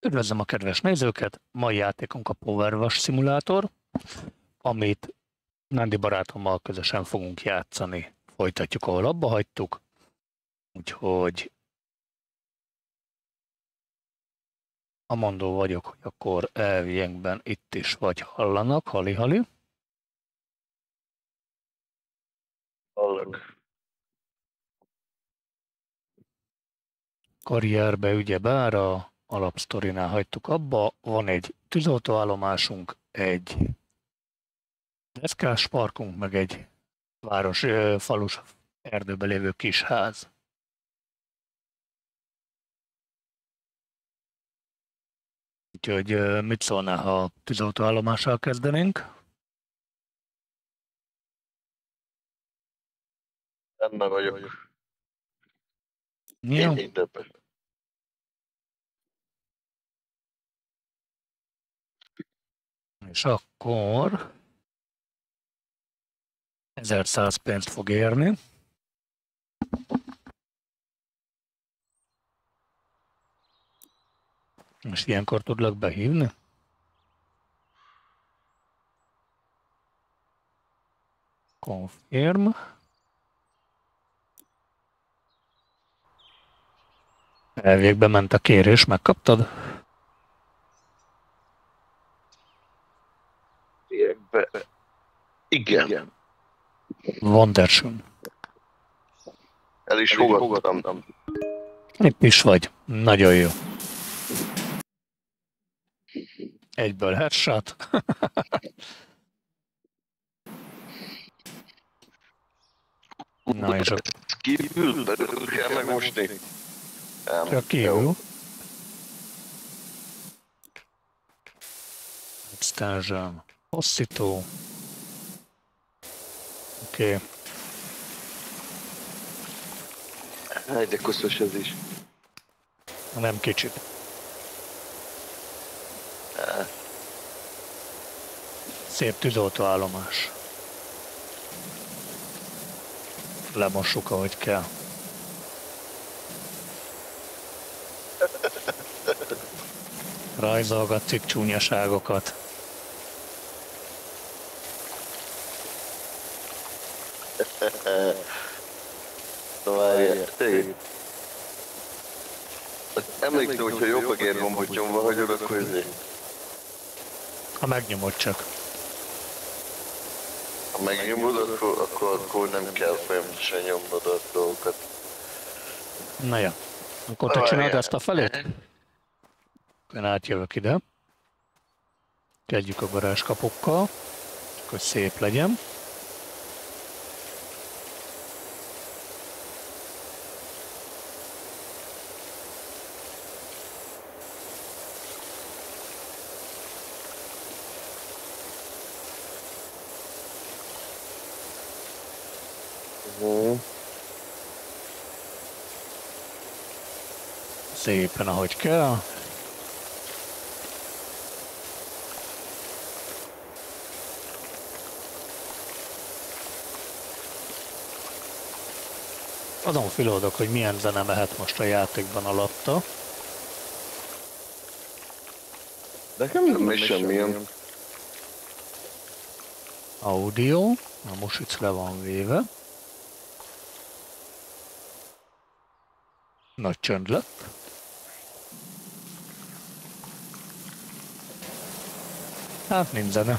Üdvözlöm a kedves nézőket! Mai játékunk a Power Wash szimulátor, amit Nándi barátommal közösen fogunk játszani. Folytatjuk, ahol abba hagytuk. Úgyhogy amondó vagyok, hogy akkor elviekben itt is vagy hallanak, hali-hali. Hallok. Karrierbe ugyebár a alapsztorinál hagytuk abba. Van egy tűzoltóállomásunk, egy deszkás parkunk, meg egy falus erdőben lévő kis ház. Úgyhogy mit szólnál, ha tűzoltóállomással kezdenénk? Benne vagyok. Jó. Én többet. És akkor 1100 pénzt fog érni. És ilyenkor tudlak behívni? Confirm. Elvégbe ment a kérés, megkaptad? Igen. Wonderschön. El is fogadtam. Itt is vagy. Nagyon jó. Egyből headshot. Na és akkor Kívül belül kell megmosni. csak kívül. Extension. Hosszító. Oké. Háj, de koszos ez is. Nem kicsit. Szép tűzoltóállomás. Lemossuk, ahogy kell. Rajzolgatszik csúnyaságokat. Várjál, tényleg. Emlékszem, hogyha jobb a gérgombot nyomva hagyod, akkor ezért. Ha megnyomod csak. Ha megnyomod, akkor nem kell folyamatosan nyomnod a dolgokat. Na ja. Akkor te csináld ezt a felét? Én átjövök ide. Kezdjük a garázskapukkal, hogy szép legyen. Szépen, ahogy kell. Azon filódok, hogy milyen zene mehet most a játékban alatta. Nekem nem is semmilyen. Audio. Na most itt le van véve. Nagy csönd lett. Hát nincs zene.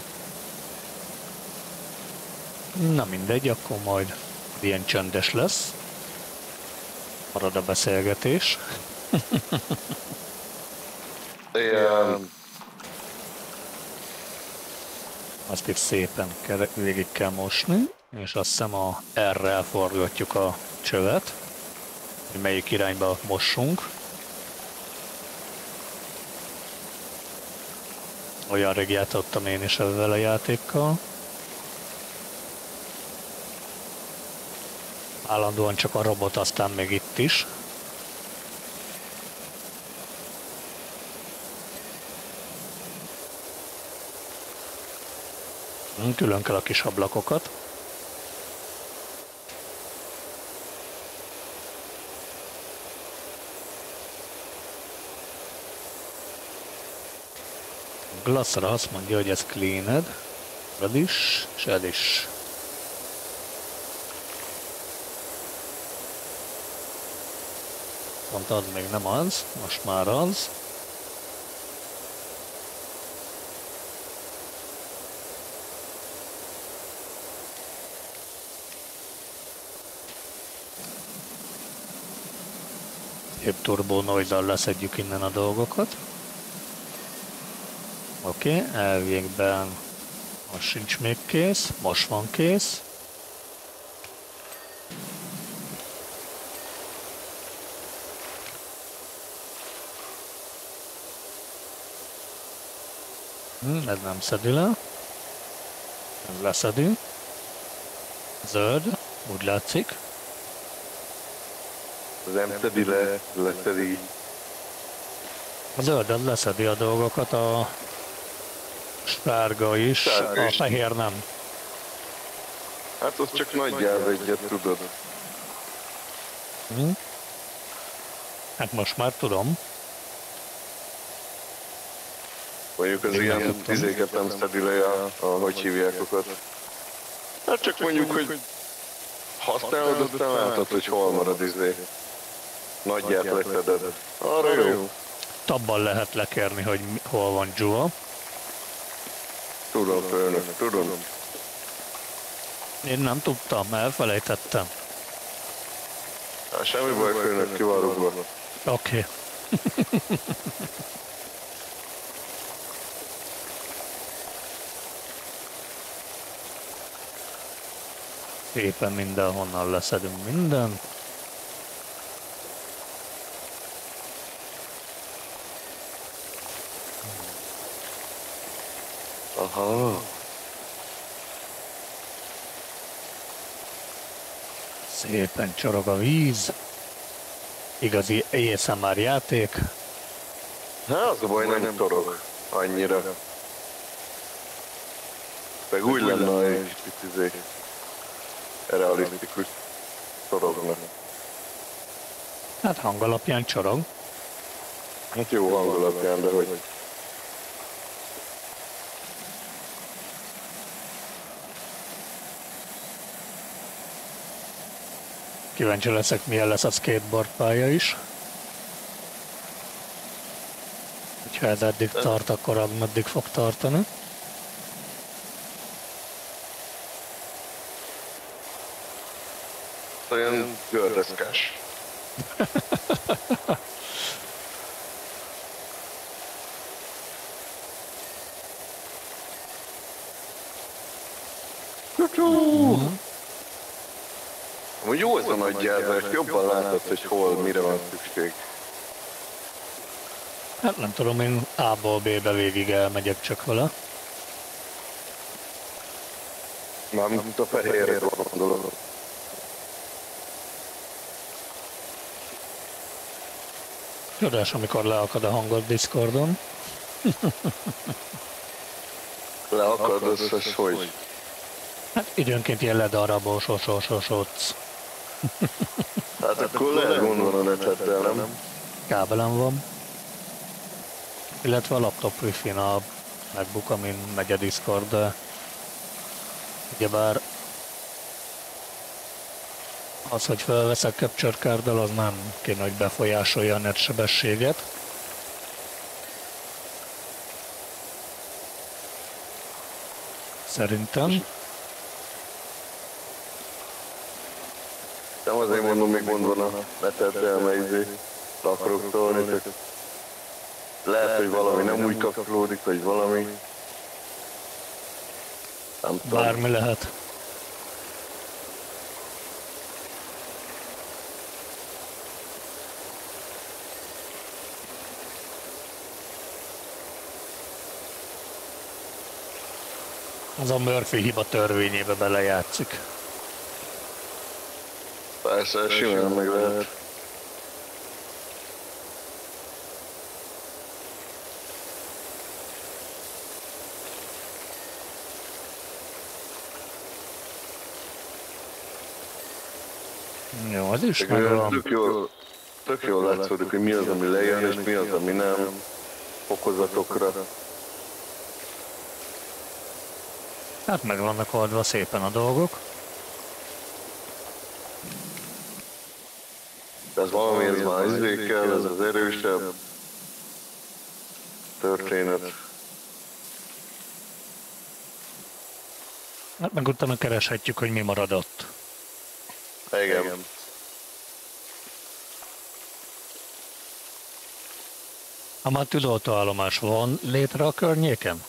Na mindegy, akkor majd ilyen csöndes lesz. Marad a beszélgetés. Igen. Azt itt szépen végig kell mosni, és azt hiszem a R-rel forgatjuk a csövet, hogy melyik irányba mossunk. Olyan rég játszottam én is ezzel a játékkal. Állandóan csak a robot, aztán még itt is. Külön kell a kis ablakokat. Glassra azt mondja, hogy ez cleaned. Ez is, és ez is. Pont az még nem az, most már az. Szép turbo noise-al leszedjük innen a dolgokat. Oké, elvégben most sincs még kész, most van kész. Ez nem szedi le. Ez leszedi. Zöld, úgy látszik. Nem szedi le, leszedi. A zöld az leszedi a dolgokat, a sárga is, a fehér nem. Hát az csak nagyjából egyet tudod. Hát most már tudom. Mondjuk az ilyen tizéket nem szedi le hogy hívják okat. Hát csak mondjuk, hogy használod, aztán látod, hogy hol marad Nagyját leszeded. Arra jó. Tabban lehet lekérni, hogy hol van Jua. Tudom, főnök, tudom. Én nem tudtam, elfelejtettem. Hát semmi baj, főnök, ki van rúgva. Oké. Szépen mindenhonnan leszedünk mindent. Aha. Szépen csorog a víz. Igazi ASMR játék. Hát az a baj, nem torog annyira. Meg úgy lenne, hogy egy kicsit realisztikus torognak. Hát hang alapján csorog. Hát jó hang alapján, de hogy... Kíváncsi leszek, milyen lesz a skateboard pálya is. Ha ez eddig tart, akkor ameddig fog tartani. Olyan gördeszkás. Amúgy jó ez a nagy gyártás, jobban látod, hogy hol, mire van szükség. Hát nem tudom, én A-ból B-be végig elmegyek csak vele. Mármint a fehérre gondolom. Csodás, amikor leakad a hangod Discordon. Leakad, az hogy? Hát időnként ilyen ledarabos. Hát akkor lehet gond van a neteddel, nem? Kábelem van. Illetve a laptop wifi-n a MacBook, amin megy a Discord, de ugyebár az, hogy felveszek Capture Card-dal, az nem kéne, hogy befolyásolja a net sebességet. Szerintem. Nem azért mondom, még gond van a neteddel, mert akarok szólni, csak lehet, hogy valami nem úgy kapcsolódik, vagy valami. Nem tudom. Bármi lehet. Az a Murphy hiba törvényébe belejátszik. Persze, simán meg lehet. Jó, az is megvan. Tök jól látszódik, hogy mi az, ami lejön, és mi az, ami nem fokozatokra. Hát meg vannak oldva szépen a dolgok. De ez valami, ez már izékkel, ez az erősebb történet. Hát meg utána kereshetjük, hogy mi maradott. Igen. Ha már tűzoltóállomás van létre a környéken?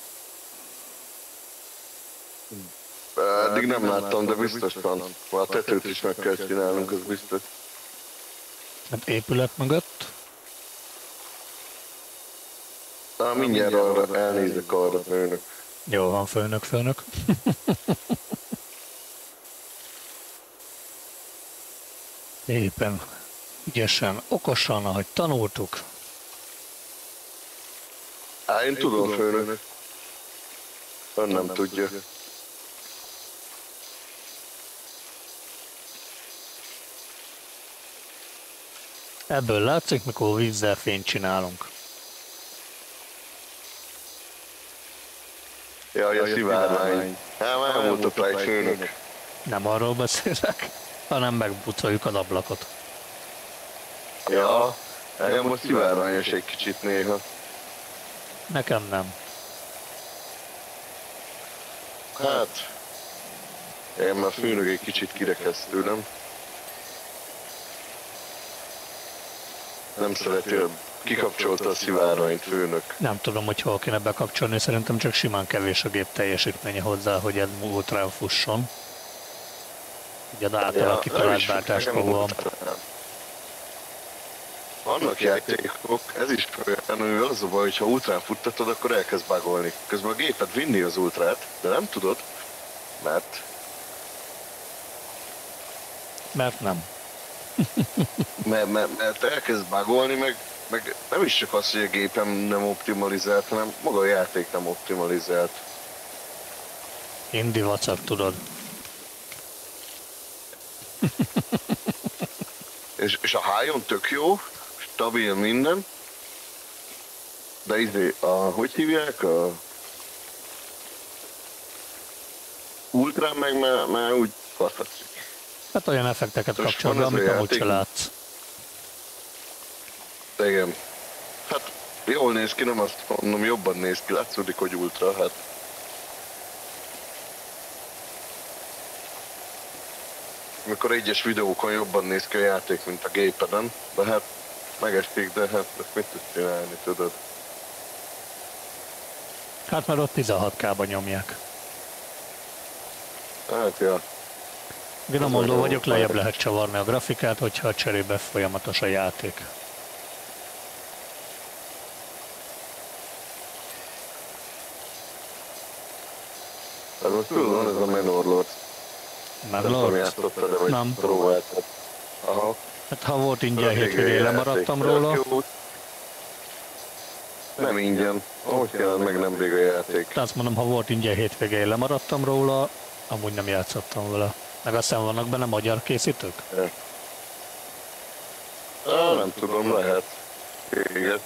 Eddig nem láttam, de biztos van. Már a tetőt is meg kell csinálnunk, az biztos. Hát épület mögött? Mindjárt arra elnézek arra, főnök. Jó van, főnök. Éppen, ügyesen, okosan, ahogy tanultuk. Én tudom, főnök. Ön nem tudja. Ebből látszik, mikor vízzel fényt csinálunk. Jaj, a szivárvány. Hát már elmondott rá egy főnök. Nem arról beszélek, hanem megbucoljuk az ablakot. Ja, engem most szivárványos egy kicsit néha. Nekem nem. Hát, én már főnök egy kicsit kirekeszt tőlem. Nem szeretél, kikapcsolta a szivárványt, főnök. Nem tudom, hogy hol kéne bekapcsolni, szerintem csak simán kevés a gép teljesítménye hozzá, hogy ez ultrán fusson. Ugye az átalakító átváltáskor van. Vannak játékok, ez is olyan, hogy az a baj, hogy ha ultrán futtatod, akkor elkezd bugolni. Közben a gépet vinni az ultrát, de nem tudod, mert Nem. mert elkezd bugolni, meg nem is csak az, hogy a gépem nem optimalizált, hanem maga a játék nem optimalizált. Indi vacak, tudod. És a hájon tök jó, stabil minden, de hogy hívják? A ultrán meg már úgy faszhatszik. Hát olyan effekteket Most kapcsol be, van ez a amit amúgy játék. se látsz. Igen. Hát jól néz ki, nem azt mondom, jobban néz ki, látszódik, hogy ultra, hát. Amikor egyes videókon jobban néz ki a játék, mint a gépeden, de hát megesték, de hát ezt mit tudsz csinálni, tudod? Hát már ott 16K-ba nyomják. Hát ja. Gramondó vagyok, lejjebb lehet csavarni a grafikát, hogyha cserébe folyamatos a játék. Ez most tudom, ez a Menor Lord. Meg Nem tudom, Lord? játszottad, de vagy Nem. próbáltad. Aha. Hát ha volt ingyen hétvégén, lemaradtam róla. Nem ingyen. Ahogy kell, meg nemrég a játék. De azt mondom, ha volt ingyen hétvégén, lemaradtam róla, amúgy nem játszottam vele. Meg aztán vannak benne magyar készítők? Nem tudom, lehet. Igen.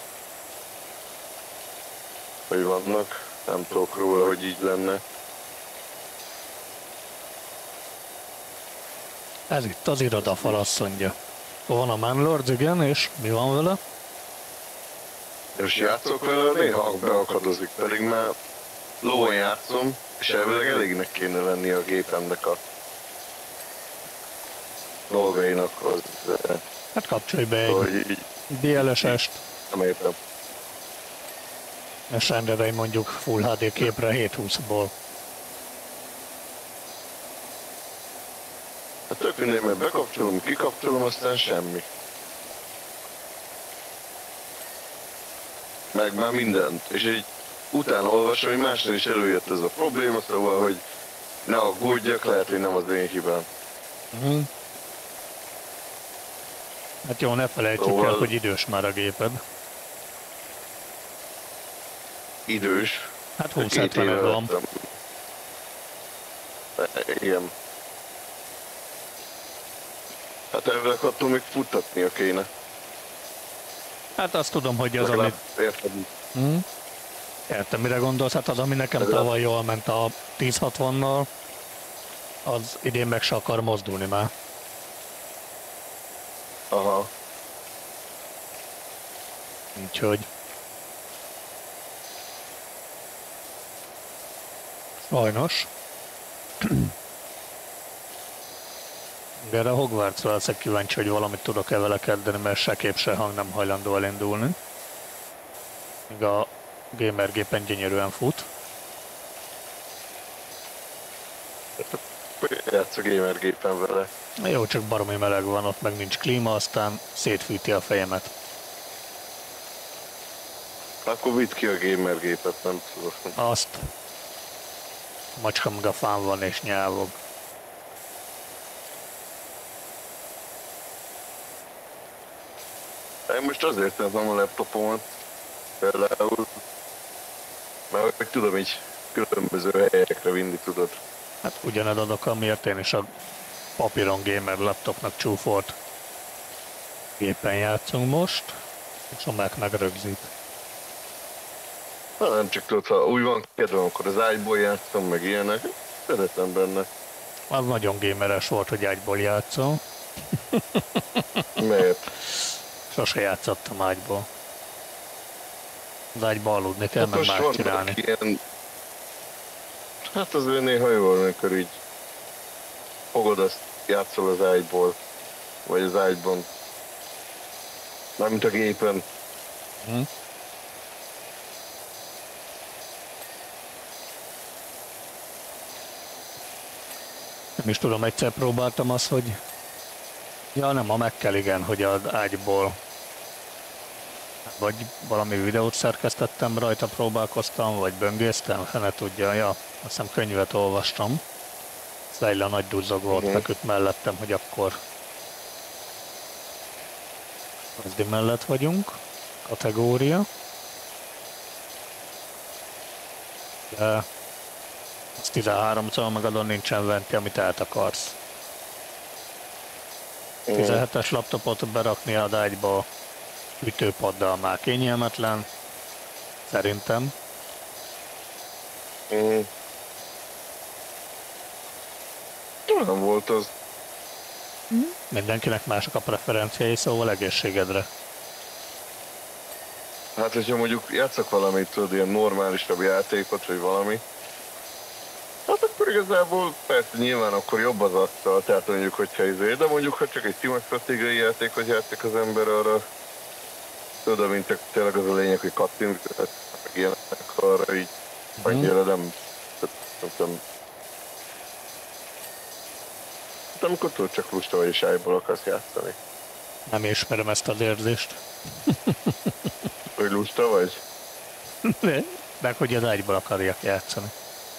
Hogy vannak. Nem tudok róla, hogy így lenne. Ez itt az irodafal, azt mondja. Van a Manlords, igen, és mi van vele? És játszok vele, néha beakadozik, pedig már lóan játszom, és elvileg elégnek kéne lenni a gépemnek a dolgainak az, Hát kapcsolj be hogy egy így DLSS-t, nem értem. és rendelj mondjuk Full HD képre 720-ból. Hát tök mindegy, mert bekapcsolom, kikapcsolom, aztán semmi. Meg már mindent. És így utána olvasom, hogy másnál is előjött ez a probléma, szóval, hogy ne aggódjak, lehet, hogy nem az én hibám. Hát jó, ne felejtsük el, hogy idős már a géped. Idős. Hát 2 20-70 éve van. vettem. Igen. Hát elvileg attól még futtatnia kéne. Hát azt tudom, hogy az, amit... Érted? Értem, mire gondolsz? Hát az, ami nekem tavaly jól ment a 1060-nal, az idén meg se akar mozdulni már. Aha. Úgyhogy... Sajnos. Erre a Hogwartsra leszek kíváncsi, hogy valamit tudok-e vele kezdeni, mert se kép, se hang nem hajlandó elindulni. Míg a gamergépen gyönyörűen fut. Játsz a gamergépen vele. Jó, csak baromi meleg van, ott meg nincs klíma, aztán szétfűti a fejemet. Akkor vidd ki a gamergépet, nem tudom. Azt. A macska meg a fán van és nyávog. Én most azért tettem a laptopomat, például, mert hogy tudom így különböző helyekre vinni tudod. Hát ugyanez adok, amiért én is a papíron gamer laptopnak csúfolt gépen játszunk most, és a Mac meg rögzít. Na, nem csak tudod, ha úgy van kedvem, akkor az ágyból játszom, meg ilyenek, szeretem benne. Az nagyon gameres volt, hogy ágyból játszom. Miért? Sose játszottam ágyból. Az ágyba aludni kell, Hát meg most más csinálni. ilyen... Hát azért néha jó, amikor így fogod, azt játszol az ágyból, vagy az ágyban. Nem, mint a gépen. Nem is tudom, egyszer próbáltam azt, hogy... Ja, nem, a Mac-kel igen, hogy az ágyból vagy valami videót szerkesztettem, rajta próbálkoztam, vagy böngésztem, fene tudja, ja, azt hiszem könyvet olvastam. Leila nagy duzzog volt feküdt mellettem, hogy akkor SD mellett vagyunk, kategória. De az 13-szor meg adon nincsen venti, amit eltakarsz. 17-es laptopot berakni az ágyba ütőpaddal már kényelmetlen, szerintem. Nem volt az. Mindenkinek mások a preferenciái, szóval egészségedre. Hát, hogyha mondjuk játszok valamit, tudod, ilyen normálisabb játékot, vagy valami, hát akkor igazából persze nyilván akkor jobb az asztal, tehát mondjuk, hogyha de mondjuk, ha csak egy sima stratégiai játékot játszik az ember arra, tudod, mint csak tényleg az a lényeg, hogy kattint, meg ilyenek arra így, annyira nem tudom. Hát amikor tudod, csak lusta vagy és ájból akarsz játszani. Nem ismerem ezt az érzést. Hogy lusta vagy? Meg hogy az ágyból akarjak játszani.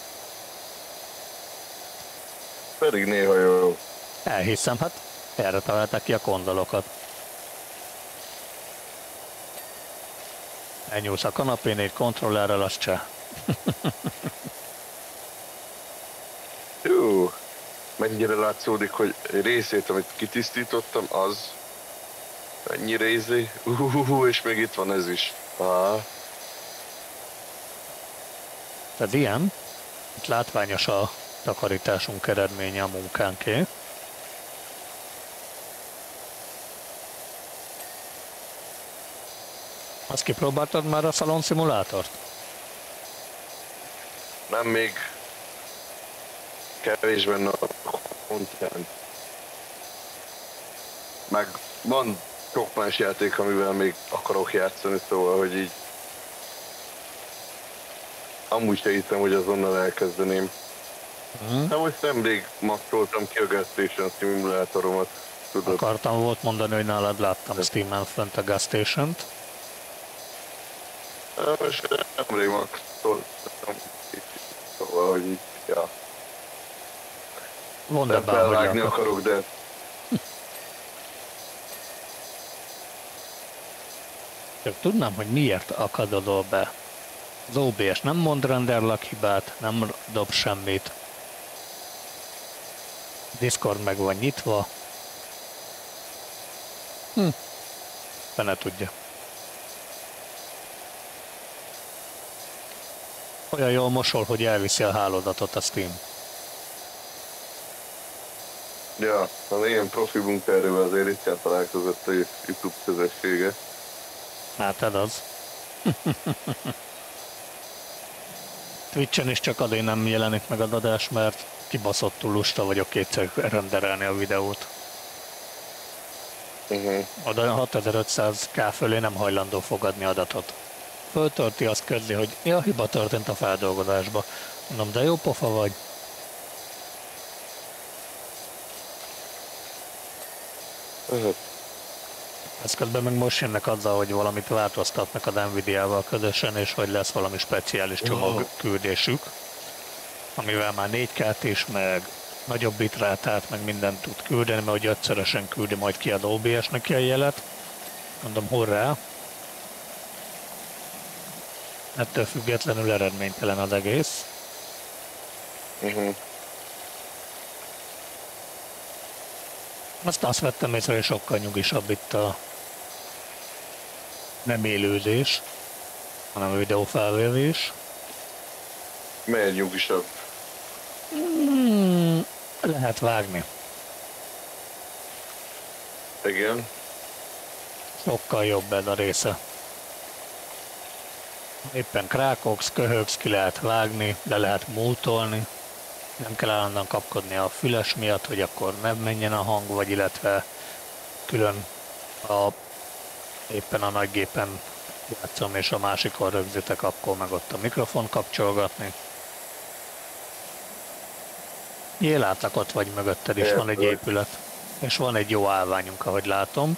Pedig néha jó. Elhiszem, hát erre találták ki a kondolokat. Elnyúlsz a kanapén egy kontrollerrel, az cseh. Jó. Mennyire látszódik, hogy részét, amit kitisztítottam, az ennyi részé, és még itt van ez is. Tehát ilyen, itt látványos a takarításunk eredménye a munkánké. Azt kipróbáltad már a Salon szimulátort? Nem, még kevés benne a content. Meg van sok más játék, amivel még akarok játszani, szóval, hogy így amúgy se hittem, hogy azonnal elkezdeném. De most nemrég maxoltam ki a Gas Station szimulátoromat, tudod. Akartam volt mondani, hogy nálad láttam Steam-en fönt a Gas Station-t. Most nemrég maxoltam, szóval, hogy így, ja. Wonderbán, hogy felvágni akarok, de... Csak tudnám, hogy miért akadodol be. Az OBS nem mond renderlak hibát, nem dob semmit. Discord meg van nyitva. Fene tudja. Olyan jól mosol, hogy elviszi a hálózatot a Steam. Ja, az ilyen profi bunkerről azért ritkán találkozott a YouTube közössége. Hát ez az. Twitchen is csak azért nem jelenik meg az adás, mert kibaszottul lusta vagyok kétszer renderelni a videót. A 6500K fölé nem hajlandó fogadni adatot. Föltölti, azt közli, hogy ja, hiba történt a feldolgozásba. Mondom, de jó pofa vagy. Ez közben meg most jönnek azzal, hogy valamit változtatnak az Nvidia-val közösen, és hogy lesz valami speciális csomagküldésük, amivel már 4K-t is, meg nagyobb bitrátát, meg mindent tud küldeni, mert hogy ötszörösen küldi majd ki az OBS neki a jelet. Mondom, hurrá! Ettől függetlenül eredménytelen az egész. Azt vettem észre, hogy sokkal nyugisabb itt a nem élőzés, hanem a videófelvévés. Miért nyugisabb? Lehet vágni. Igen. Sokkal jobb ez a része. Éppen krákogsz, köhögsz, ki lehet vágni, le lehet múltolni. Nem kell állandóan kapkodni a füles miatt, hogy akkor nem menjen a hang, vagy illetve külön éppen a nagy gépen játszom, és a másikon rögzítek, akkor meg ott a mikrofon kapcsolgatni. Látlak, ott vagy mögötted is, van egy épület. És van egy jó állványunk, ahogy látom.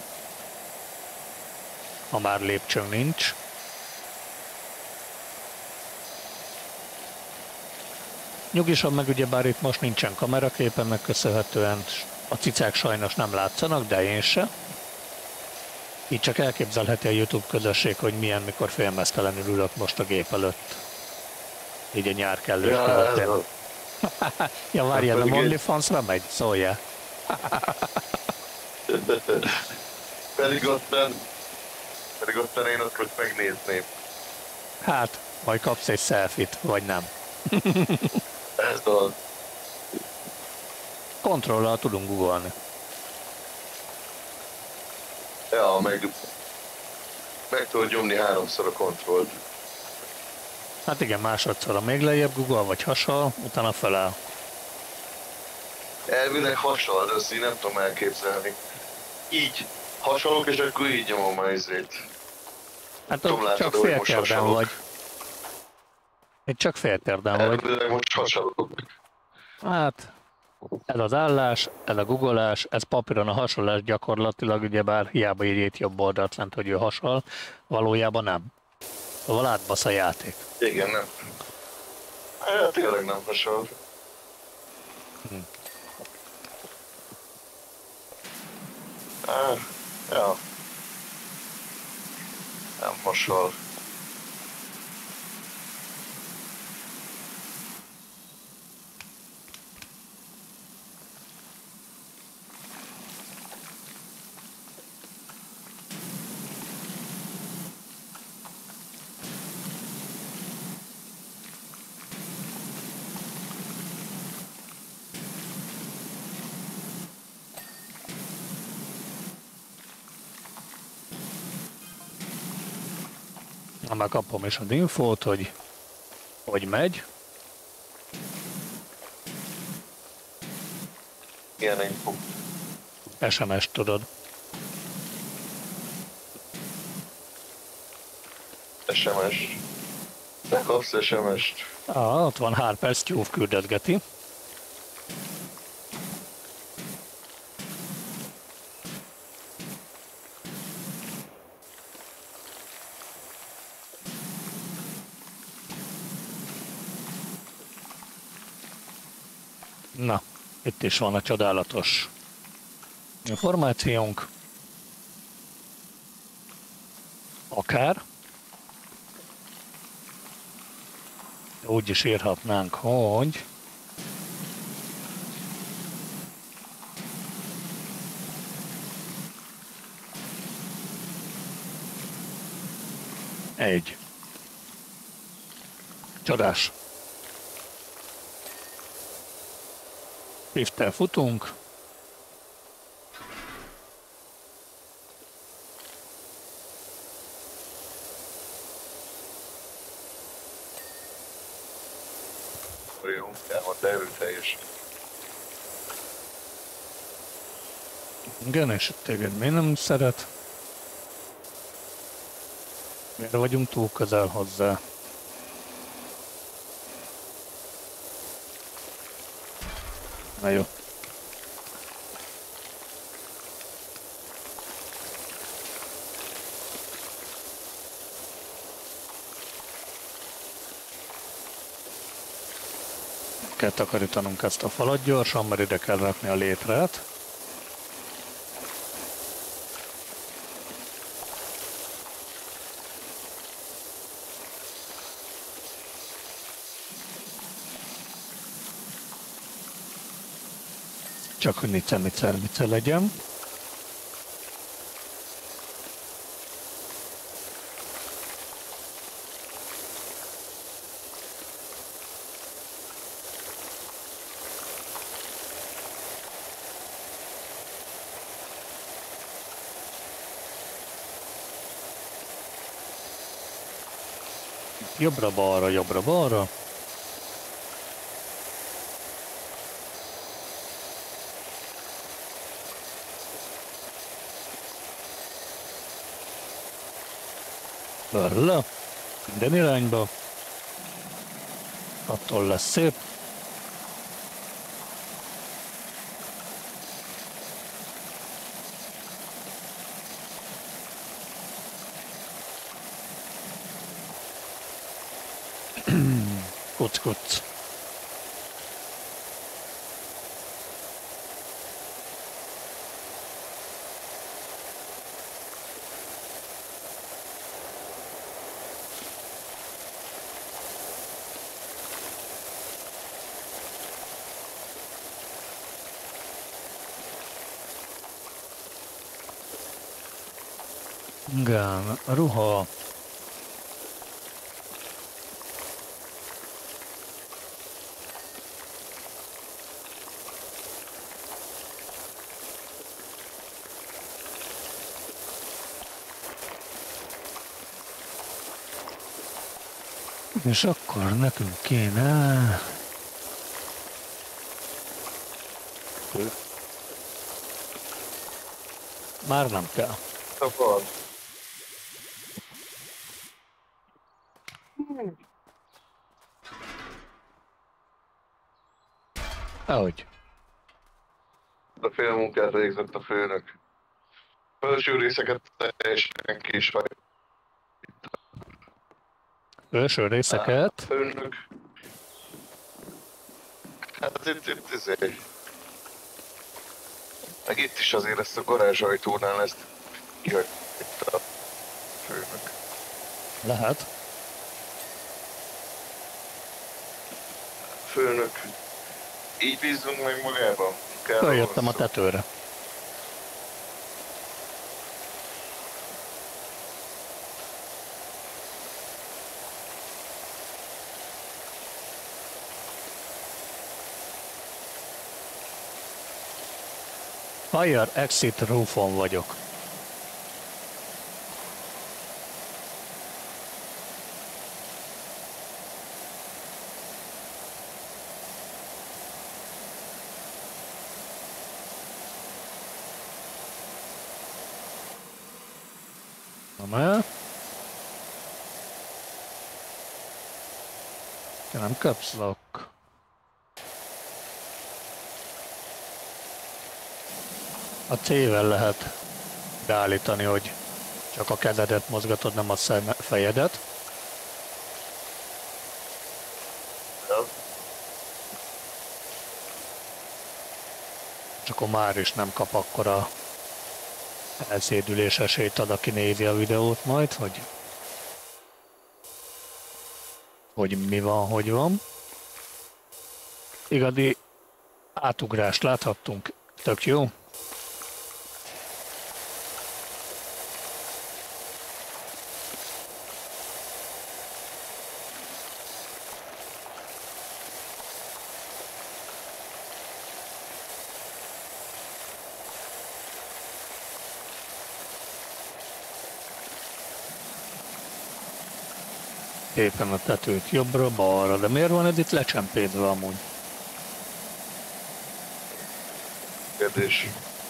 Ha már lépcsőnk nincs. Nyugisabb meg ugyebár itt most nincsen kameraképen, meg köszönhetően a cicák sajnos nem látszanak, de én se. Így csak elképzelheti a YouTube közösség, hogy milyen, mikor félmeztelenül ülök most a gép előtt. Így a nyár kellős követén. Ja, várjál, a OnlyFans-ra megy? Szóljál. pedig ottan én ott megnézném. Hát, majd kapsz egy selfie-t, vagy nem. Ez az. Kontrollal tudunk googolni. Ja, meg tudod nyomni 3-szor a kontrollt. Hát igen, másodszor a még lejjebb Google, vagy hasonló, utána feláll. Elvileg hasonló, de azt így nem tudom elképzelni. Így hasonlók, és akkor így nyomom a izét. Hát ott csak féltérden vagy. Itt csak féltérden vagy. Elvileg most hasonlók. Hát, ez az állás, ez a googolás, ez papíron a hasonlás gyakorlatilag, ugyebár hiába írjét jobb oldalt lent, hogy ő hasonl, valójában nem. Szóval átbasz a játék. Igen, nem. Hát tényleg nem hasonl. Ja. Nem hasonl. Na, már kapom is az infót, hogy megy. Ilyen info. SMS tudod. SMS. Ne kapsz SMS-t. Ott van Harper's Tyúv küldetgeti. Na, itt is van a csodálatos információnk. Akár. Úgy is írhatnánk, hogy Csodás. Shift-tel futunk. Jó, elmondta erőteljes. Igen, és téged miért nem szeret? Miért vagyunk túl közel hozzá? Na jó. Kell takarítanunk ezt a falat gyorsan, mert ide kell rakni a létrát. Csak hogy nice legyen. Jobbra-balra, jobbra-balra. Balra. Minden irányba. Attól lesz szép. Kuc. Igen, ruha. És akkor nekünk kéne... Már nem kell. Szabad. Ahogy. A fél munkát végzett a főnök. Felső részeket teljesen ki is vagy. Felső részeket. Főnök. Hát itt ezért. Meg itt is azért ezt a garázsajtónál ezt kihagyta a főnök. Lehet. Főnök. Így bízzunk meg magában. Följöttem a tetőre. Fire exit roofon vagyok. Nem caps lock. A C-vel lehet beállítani, hogy csak a kezedet mozgatod, nem a fejedet. Ja. És akkor már is nem kap akkora elszédülés esélyt ad, aki nézi a videót majd, hogy mi van, hogy van. Igazi átugrást láthattunk, tök jó. Éppen a tetőt jobbra-balra, de miért van ez itt lecsempédve amúgy? Kérdés.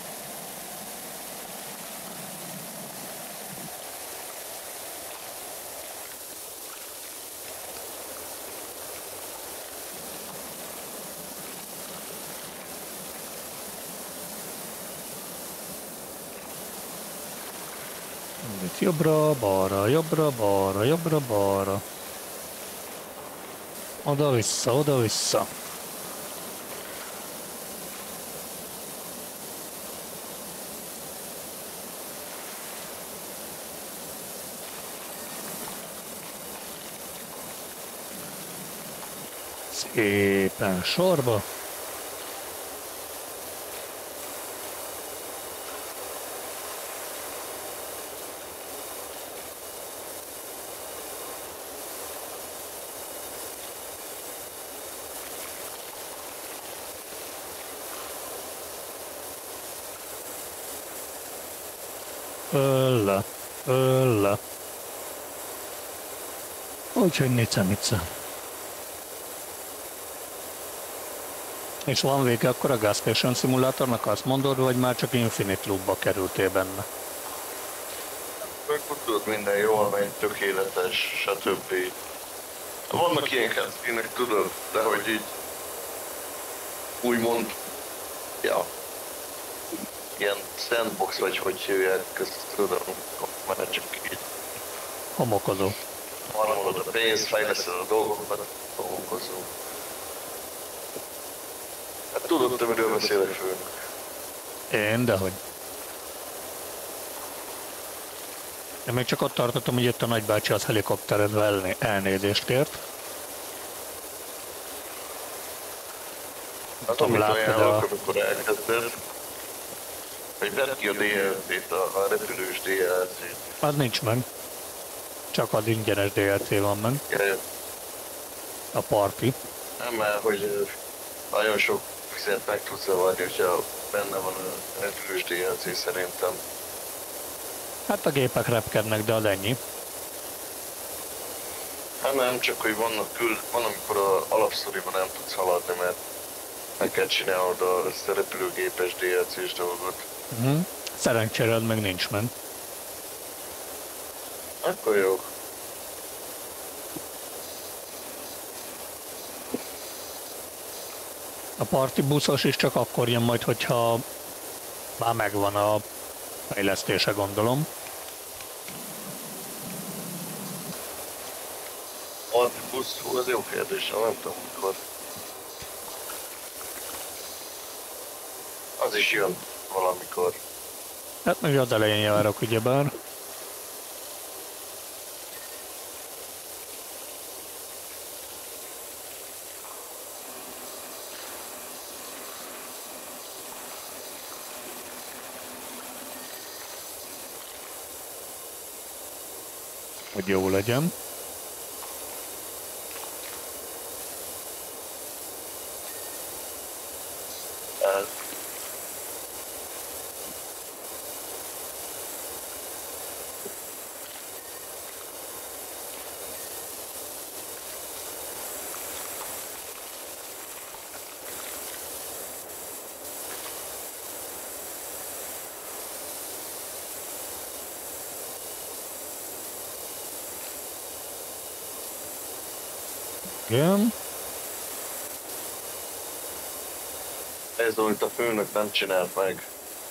Itt jobbra-balra, jobbra-balra, jobbra-balra. Oda-vissza, oda-vissza. Szépen sorba. Ölle, ölle. Úgyhogy nice-nice. És van vége akkor a Gas Station szimulátornak, azt mondod, vagy már csak Infinite Loop-ba kerültél benne? Akkor tudod, minden jól megy, tökéletes, stb. Vannak ilyen cutscene-ek, tudod, de hogy így úgymond, ja, ilyen sandbox vagy hogy hívják, ezt tudom, már csak így Homokozó. marad a pénz, fejleszted a dolgokat, homokozó. Hát tudod, te miről beszélek főnök? Én, dehogy. Én még csak ott tartottam, hogy jött a nagybácsi az helikopteredvel elnézést kért. Hát amit ajánlok, amikor elkezded, hogy vedd ki a DLC-t, a repülős DLC-t. Az nincs meg. Csak az ingyenes DLC van meg. Jaj, A party. nem, mert hogy nagyon sok fizet meg tudsz zavarni, hogyha benne van a repülős DLC szerintem. Hát a gépek repkednek, de az ennyi. Hát nem, csak hogy van amikor az alapsztoriban nem tudsz haladni, mert meg kell csinálnod a repülőgépes DLC-s dolgot. Szerencsére az meg nincs meg. Akkor jó. A party buszos is csak akkor jön majd, hogyha már megvan a fejlesztése, gondolom. A busz, az jó kérdés, nem tudom mikor. Az is jön valamikor. Hát meg az elején járok, ugyebár. Hogy jó legyen. Igen. Ez amit a főnök nem csinált meg.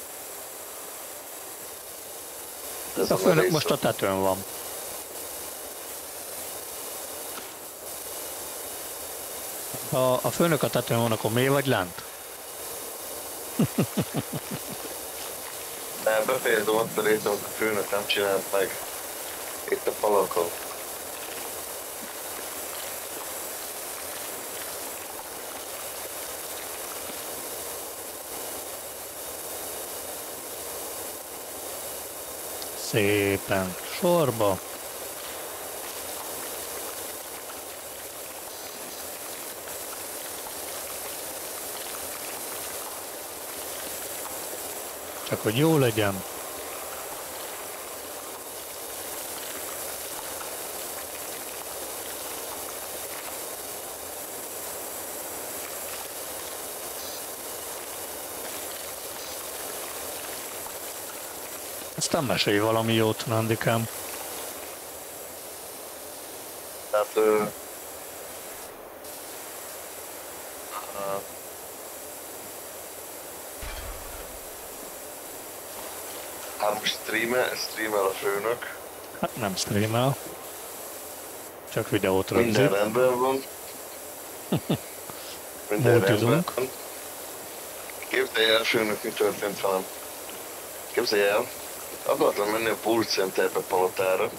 Ez A főnök most a tetőn van. Ha a főnök a tetőn van, akkor mély vagy lent? Nem, befejezem azt a részt, amit a főnök nem csinált meg. Itt a falakon. Szépen sorba. Csak hogy jó legyen. Aztán mesélj valami jót, Nandikám. Tehát hát most streamel a főnök. Hát nem streamel. Csak videót Minden rögzít. rendben van. Minden rendben van. Képzelj el, főnök, mi történt velem. Képzelj el, akartam menni a Pult Centerbe Palotára.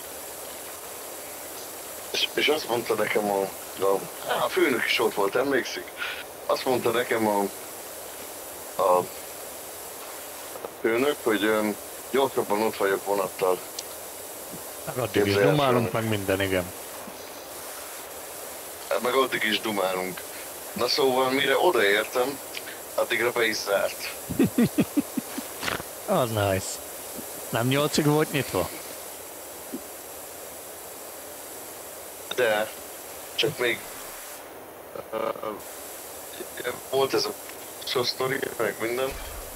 És azt mondta nekem a főnök is ott volt, emlékszik? Azt mondta nekem a főnök, hogy gyorsabban ott vagyok vonattal. Meg addig is dumálunk, meg minden, igen. Meg addig is dumálunk. Na szóval, mire odaértem, addigra be is zárt. Az nice. Nem 8-ig volt nyitva? De csak még volt ez a sztori, meg minden.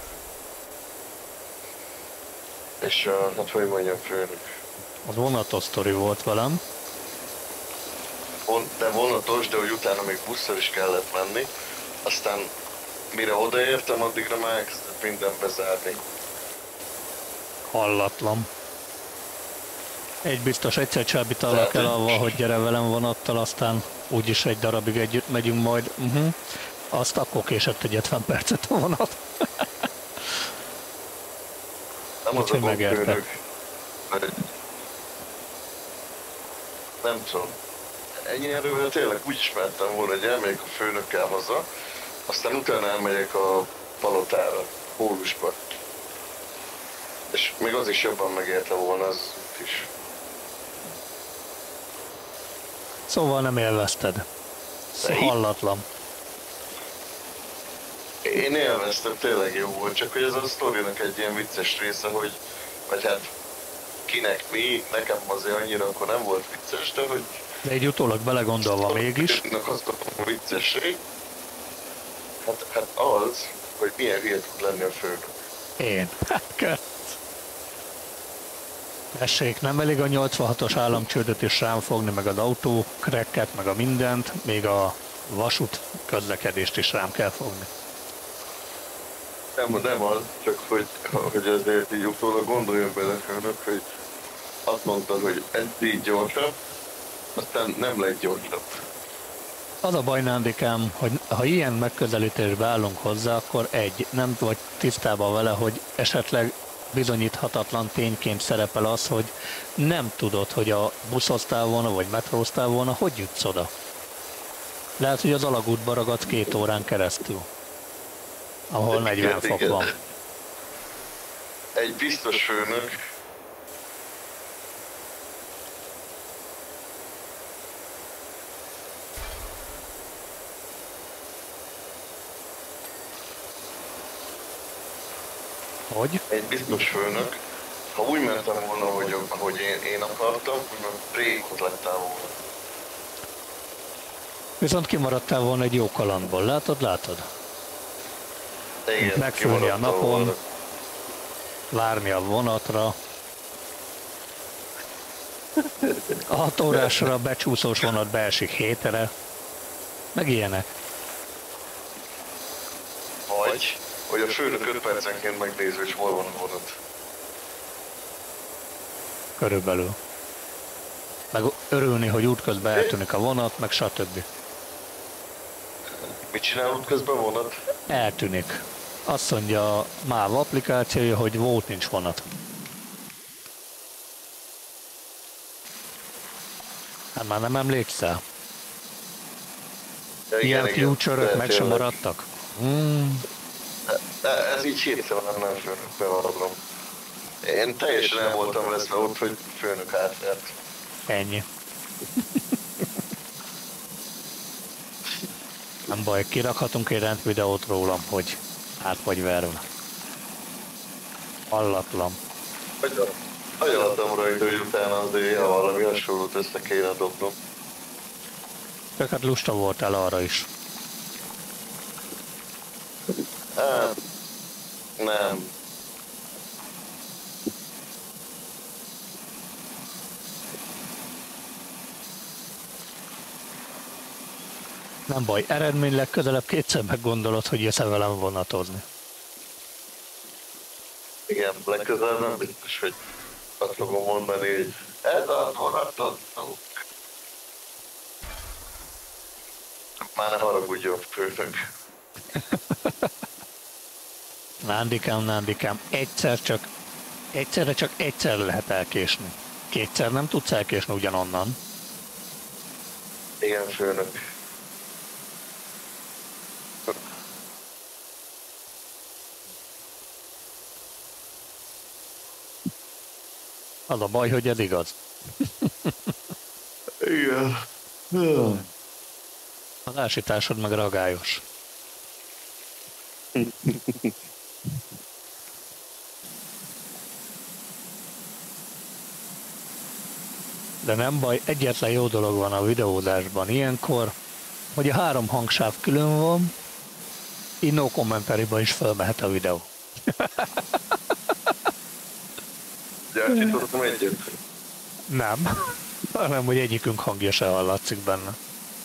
És hát hogy mondjam, főnök. Az vonatos sztori volt velem. De vonatos, de hogy utána még busszal is kellett menni. Aztán mire odaértem, addigra már elkezdett minden bezárni. Hallatlan. Egy biztos, egyszer csábítalak el avval, hogy gyere velem vonattal, aztán úgyis egy darabig együtt megyünk majd. Azt akkor késett egy 50 percet a vonat. Nem az a gond, főnök. Nem tudom. Ennyi erővel tényleg úgy ismertem volna, hogy elmegyek a főnökkel haza, aztán utána elmegyek a Palotára, Pólusba. És még az is jobban megérte volna az is. Szóval nem élvezted. Hallatlan. Én élveztem, tényleg jó volt, csak hogy ez a sztorinak egy ilyen vicces része, hogy vagy hát kinek mi, nekem azért annyira akkor nem volt vicces, de hogy... De így utólag belegondolva mégis. Az a viccesség, hát az, hogy milyen hülye tud lenni a főnök. Én. Hát kell. Tessék, nem elég a 86-os államcsődöt is rám fogni, meg az autókrekket, meg a mindent, még a vasút közlekedést is rám kell fogni. Nem az, csak hogy azért így utólag gondoljon bele főnök, hogy azt mondtad, hogy eddig gyorsabb, aztán nem lett gyorsabb. Az a baj, Nándikám, hogy ha ilyen megközelítésbe állunk hozzá, akkor nem vagy tisztában vele, hogy esetleg bizonyíthatatlan tényként szerepel az, hogy nem tudod, hogy a buszoztál volna, vagy metróztál volna, hogy jutsz oda. Lehet, hogy az alagútba ragadsz 2 órán keresztül, ahol 40 fok van. Egy biztos főnök, Hogy? egy biztos főnök, ha úgy mentem volna, hogy én akartam, rég ott lettem volna. Viszont kimaradtál volna egy jó kalandból, látod? Igen, megfülni a napon, volna. várni a vonatra, a 6 órásra becsúszós vonat beesik 7-re, meg ilyenek. Vagy, hogy a főnök 5 percenként megnézve, hogy hol van a vonat. Körülbelül. Meg örülni, hogy útközben eltűnik a vonat, meg stb. Mit csinál útközben vonat? Eltűnik. Azt mondja a MÁV applikációja, hogy volt nincs vonat. Hát már nem emlékszel? Ja, Ilyen future-ök meg sem maradtak? Ez így hirtelen nem főnök, bevallom. Én teljesen el voltam veszve ott, hogy főnök átjárt. Ennyi. Nem baj, kirakhatunk egy rendvideót rólam, hogy át vagy verve. Hallatlan. Agyaltam rajta, hogy utána azért valami hasonlót össze kéne dobnom. Csak hát lusta voltál arra is. Hát, nem. Nem baj, eredmény legközelebb kétszer meggondolod, hogy jössz velem vonatozni. Igen, legközelebb nem biztos, hogy azt fogom mondani, hogy ez a vonatot. Már ne haragudjon, főnök. Nándikám, egyszerre csak egyszer lehet elkésni. Kétszer nem tudsz elkésni ugyanonnan. Igen, főnök. Az a baj, hogy ez igaz. Igen. A lásításod meg ragályos. De nem baj, egyetlen jó dolog van a videózásban ilyenkor, hogy a 3 hangsáv külön van, így no commentary-ba is felmehet a videó. Gyártítottam egyet. Nem, hanem hogy egyikünk hangja se hallatszik benne.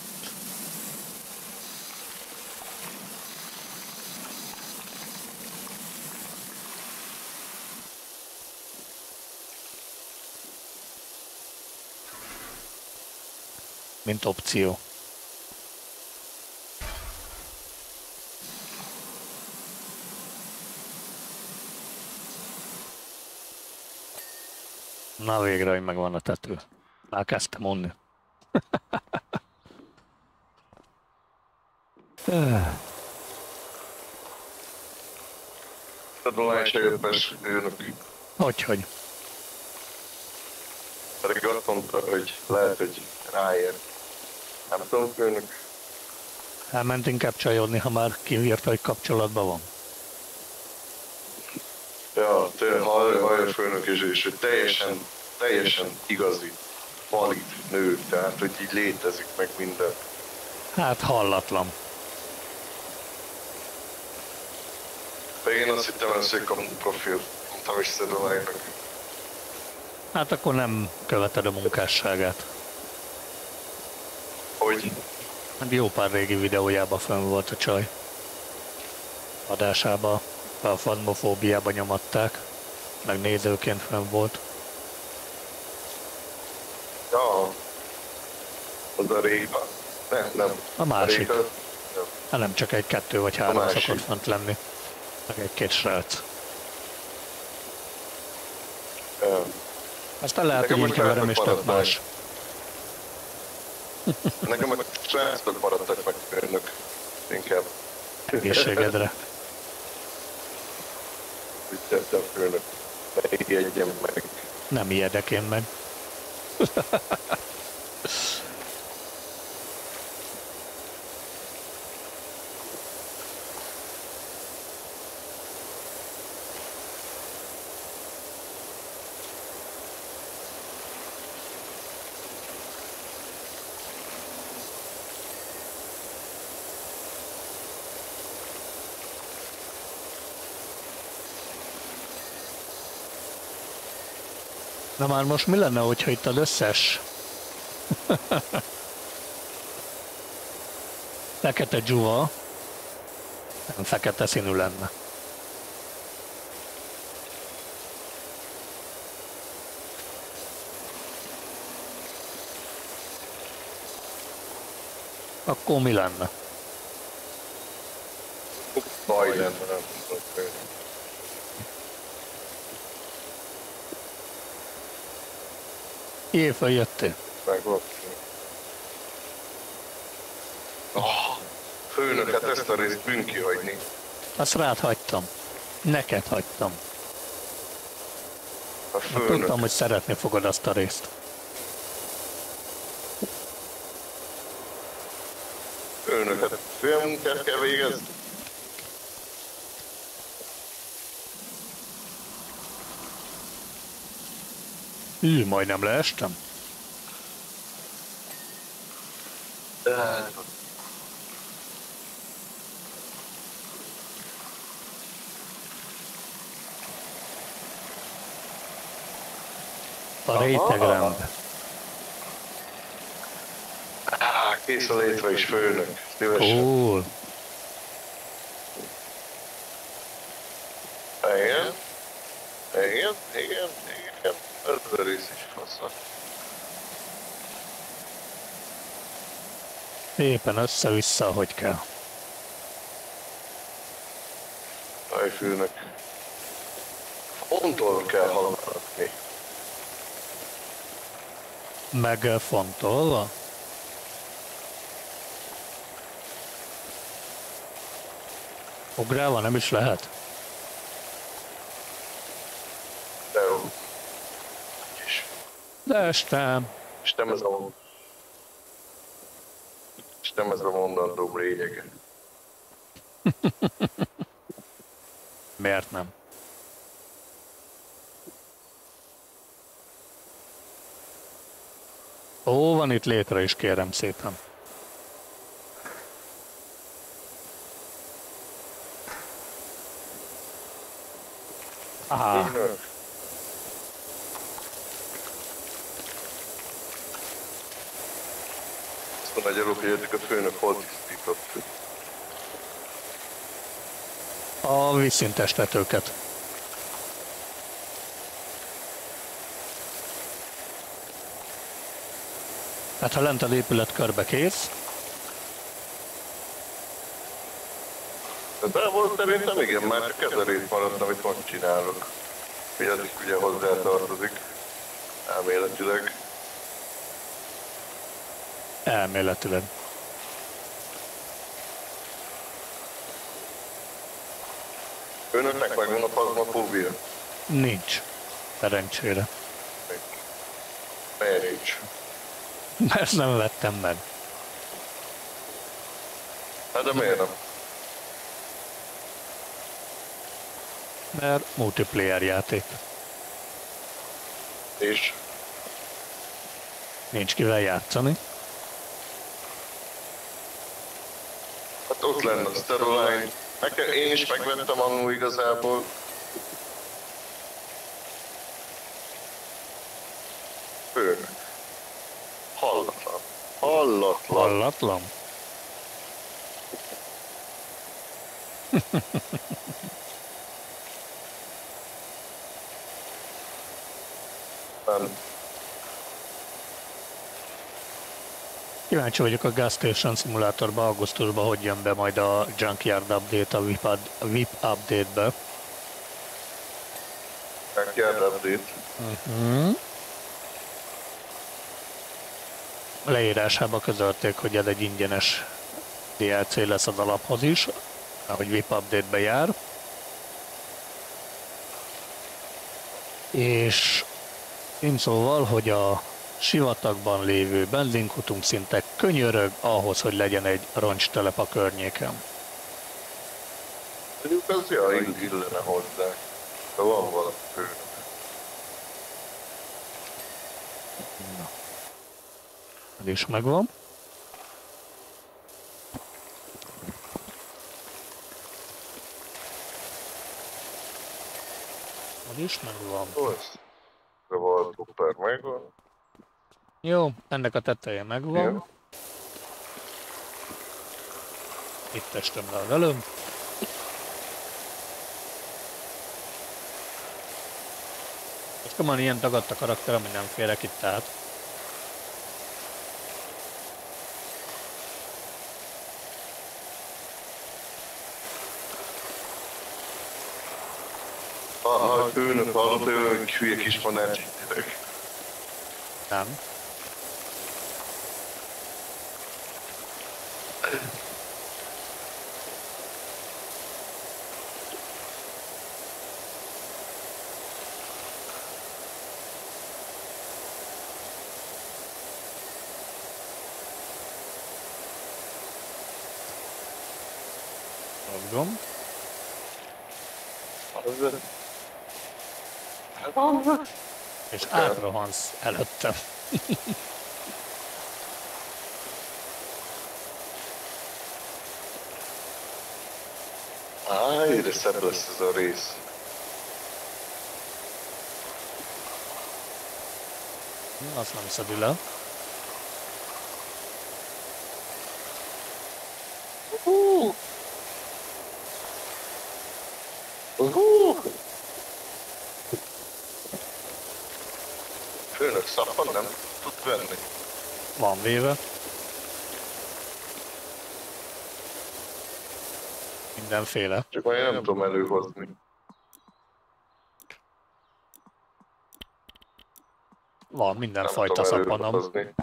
Mint opció. Na végre, hogy megvan a tető. Már kezdtem unni. A dolány se jött be, főnök. Hogyhogy? Pedig azt mondta, hogy lehet, hogy ráér. Nem tudom, főnök. Elment inkább csajodni, ha már kiírta, hogy kapcsolatban van. Ja, hallja főnök is, és hogy teljesen igazi, valid nő, tehát hogy így létezik meg minden. Hát hallatlan. Pedig én azt hittem, hogy kapunk profil, mondtam is Szedolánynak. Hát akkor nem követed a munkásságát. Hogy? Hát jó pár régi videójában fönn volt a csaj. Adásába, a fazmofóbiába nyomatták, meg nézőként fönn volt. Ja, az a Réka. Nem. A másik. Réka, nem. Hát nem csak egy, 2 vagy 3 másik. szokott fent lenni. Meg egy-két srác. Ja. Aztán lehet, Nekem hogy így most keverem, és srácok tök más. Nekem a srácok maradtak meg főnök. Inkább. Egészségedre. Úgy tettem főnök. Megjegyjem meg. Nem ijedek én meg. Na már most mi lenne, hogyha itt az összes fekete dzsuva nem fekete színű lenne? Akkor mi lenne? Baj lenne, nem tudom főnök. Éjfel jöttél. Meg volt. Főnök, hát ezt a részt bűn kihagyni. Azt rád hagytam. Neked hagytam. A Mert főnök. tudtam, hogy szeretni fogod azt a részt. Főnök, hát főmunkát kell végezni. Majdnem leestem. A rétegrend. Készelétre is főnök, szívesen. Cool. Igen. Igen. Ez a rész is fasz. Éppen össze-vissza, hogy kell. Ajfőnök. Fontól kell hallgatni. Megfontolva? Ugrálva nem is lehet? De jó. De estem. És nem ez a mondandóm lényege. Miért nem? Ó, van itt létre is, kérem szépen. Aha. Azt a nagy előkérdük, a főnök hol tisztított. A vízszintes tetőket. Hát ha lent az épület körbe kész. De volt szerintem igen, már csak ez a rész maradt, amit most csinálok. Mi az is ugye hozzá tartozik. Elméletileg. Elméletileg. Önöknek megvan a pazmafóbia? Nincs. Szerencsére. Miért nincs? Mert nem vettem meg. Hát de miért nem? Mert multiplayer játék. És? Nincs kivel játszani. Hát ott lenne a Steroline. Én is megvettem annó igazából. Főnök. Hallatlan. Hallatlan? Nem. Kíváncsi vagyok a Gas Station szimulátorba augusztusban, hogy jön be majd a Junkyard Update, a VIP Update-be. Junkyard Update. Leírásába közölték, hogy ez egy ingyenes DLC lesz az alaphoz is, ahogy VIP Update-be jár. És szóval, hogy a sivatagban lévő benzinkutunk szinte könyörög ahhoz, hogy legyen egy roncstelep a környéken. Mondjuk az illene hozzá. De van valami főnök. Na. Ez is megvan. Az is megvan. De volt szuper, megvan. Jó, ennek a teteje megvan. Ja. Itt estem le az előbb. És komolyan ilyen tagadt a karakter, ami nem férek itt át. A főnök hallott, hogy hülye kis fanácsitek. Nem. Mozgom. És átrohansz előttem. Egyre szebb lesz ez a rész. Azt nem szedi le. tud venni. Van véve. Mindenféle. Csak már én nem tudom előhozni. Van mindenfajta szappanom. Előhozni.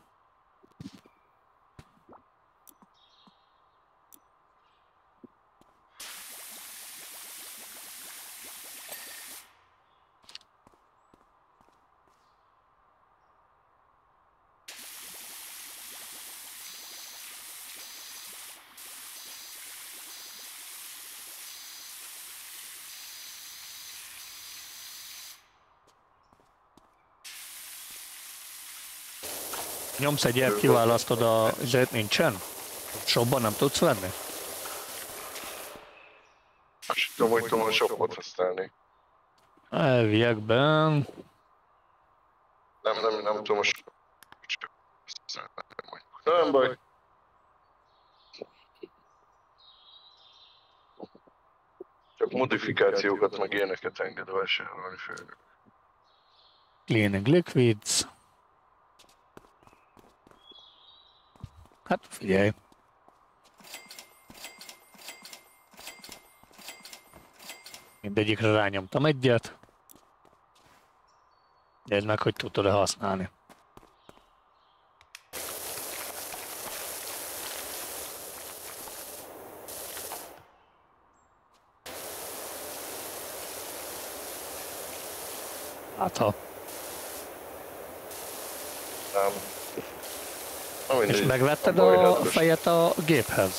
Nyomsz egy ilyet, kiválasztod a izét, nincsen? Shopban nem tudsz venni? Azt tudom, hogy tudom a shopot használni. Elviekben... Nem tudom a shopot használni. Nem baj. Csak modifikációkat meg ilyeneket enged vásárolni főleg. Cleaning liquids. Hát figyelj. Mindegyikre rányomtam egyet. Nézd meg, hogy tudod-e használni. Hát ha. Nem. És megvetted a fejet a géphez?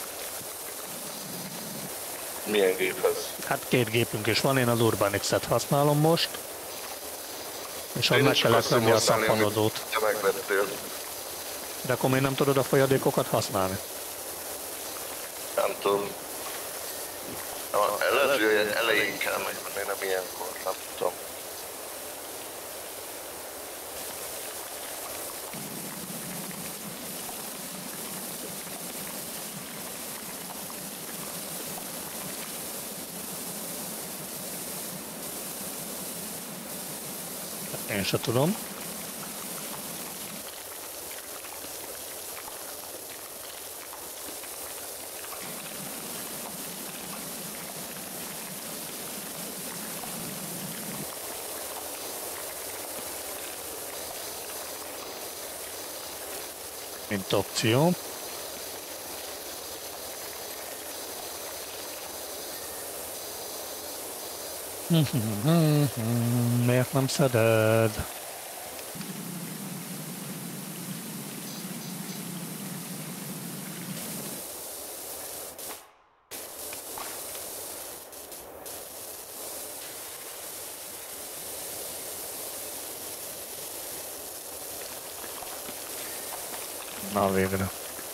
Milyen géphez? Hát két gépünk is van, én az Urbanix-et használom most. És ott meg kellett venni a szappanodót. Te megvettél. De akkor még nem tudod a folyadékokat használni? Nem tudom. Lehet, hogy elején kell megvenni, nem ilyenkor, nem tudom. Én se tudom. Mint opció. Miért nem szeded? Na végre.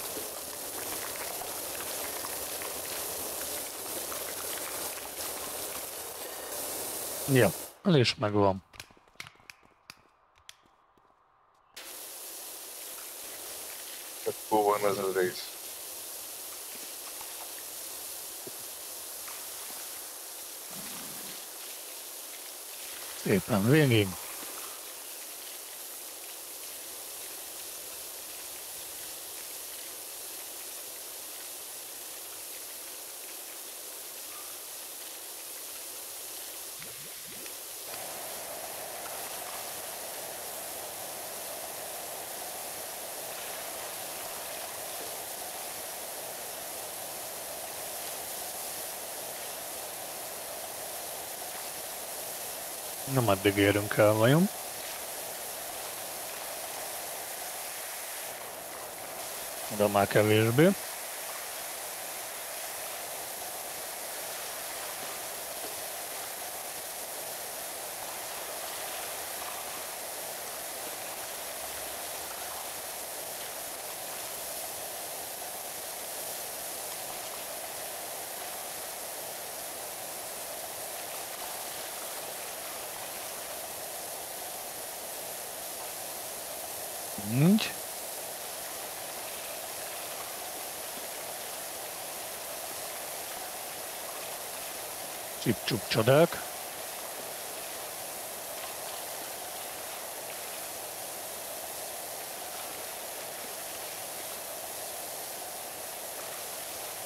Ja, el is megvan. Hol van ez a rész? Szépen végig. Nem addig érünk el, vajon? Oda már kevésbé. Így. Csip-csup csodák.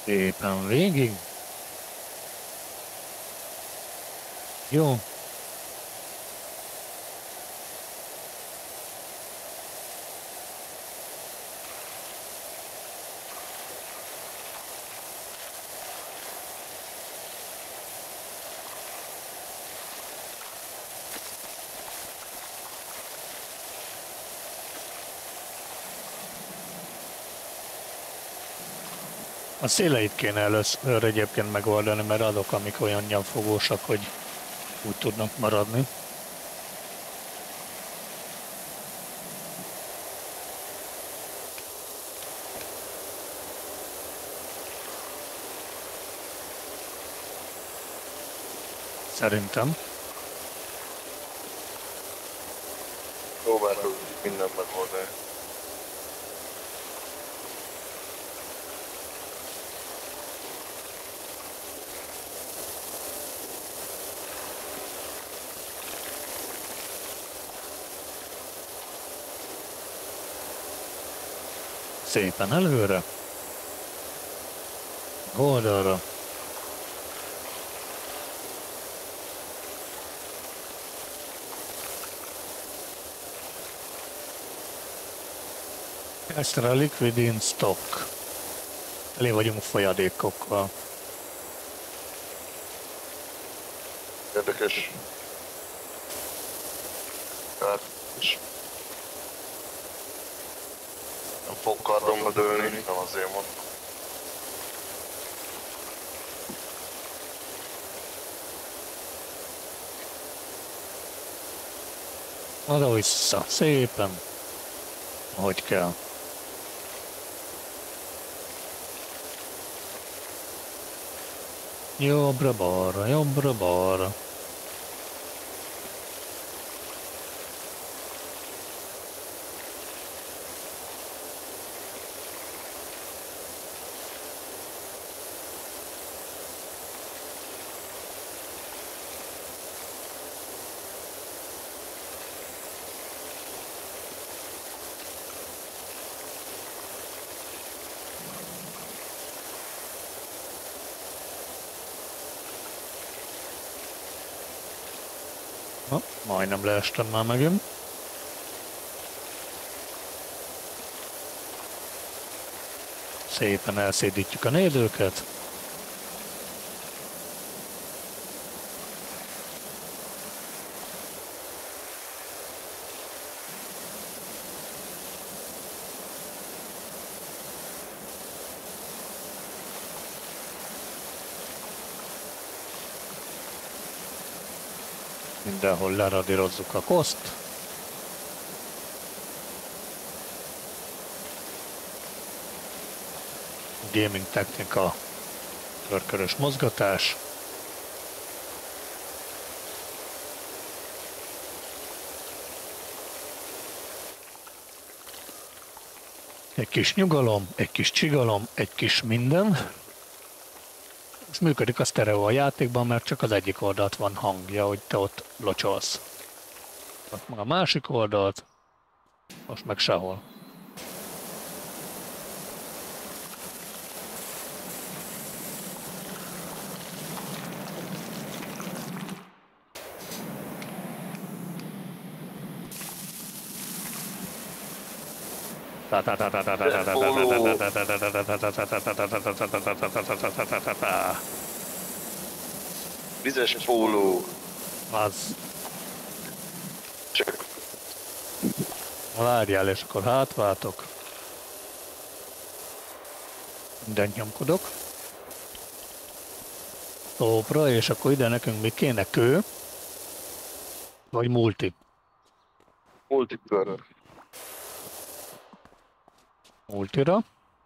Szépen végig. Jó. A széleit kéne először egyébként megoldani, mert azok, amik olyan nyomfogósak, hogy úgy tudnak maradni. Szerintem. Próbáltuk mindent megoldani. Szépen előre. Oldalra. Extra liquid in stock. Elé vagyunk folyadékokkal. Érdekes. Hát, és nem fog kardomba dőlni, nem azért mondom. Oda vissza, szépen. Ahogy kell. Jobbra-balra, jobbra-balra. Na, majdnem leestem már megint. Szépen elszédítjük a nédőket. Mindenhol leradírozzuk a koszt. Gaming technika, körkörös mozgatás. Egy kis nyugalom, egy kis csigalom, egy kis minden. Most működik a sztereó a játékban, mert csak az egyik oldalt van hangja, hogy te ott locsolsz. Ott meg a másik oldalt, most meg sehol. Vizes póló. Az. Csak Várjál, és akkor hátváltok. Mindent nyomkodok. Topra, és akkor ide nekünk még kéne kő. Vagy multi. multikör. Multira.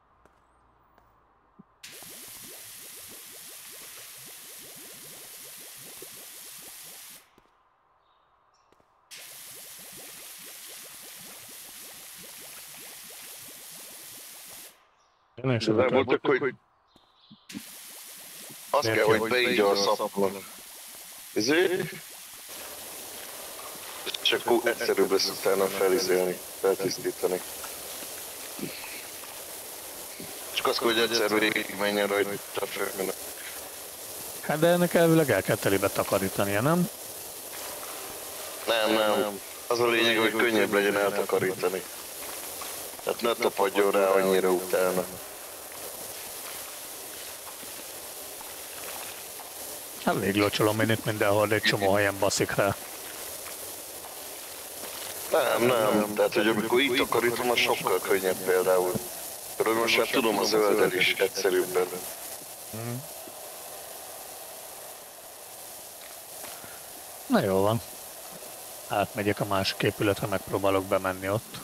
De voltak, hogy azt kell, hogy beígya a szapon. Ezért? És akkor egyszerűbb lesz utána felizélni, feltisztítani. És Csak az, hogy egyszer végig menjen rajta a főnök. Hát de ennek elvileg el kell telébe takarítania, nem? Nem. Az a lényeg, hogy könnyebb legyen eltakarítani. Tehát ne tapadjon rá annyira utána. Hát véglocsolom én itt mindenhol, de egy csomó helyen baszik rá. Nem. Tehát, hogy amikor így takarítom, az sokkal könnyebb például. Most már tudom a zölddel is egyszerűbben. Na jó van. Átmegyek a másik épületre, megpróbálok bemenni ott.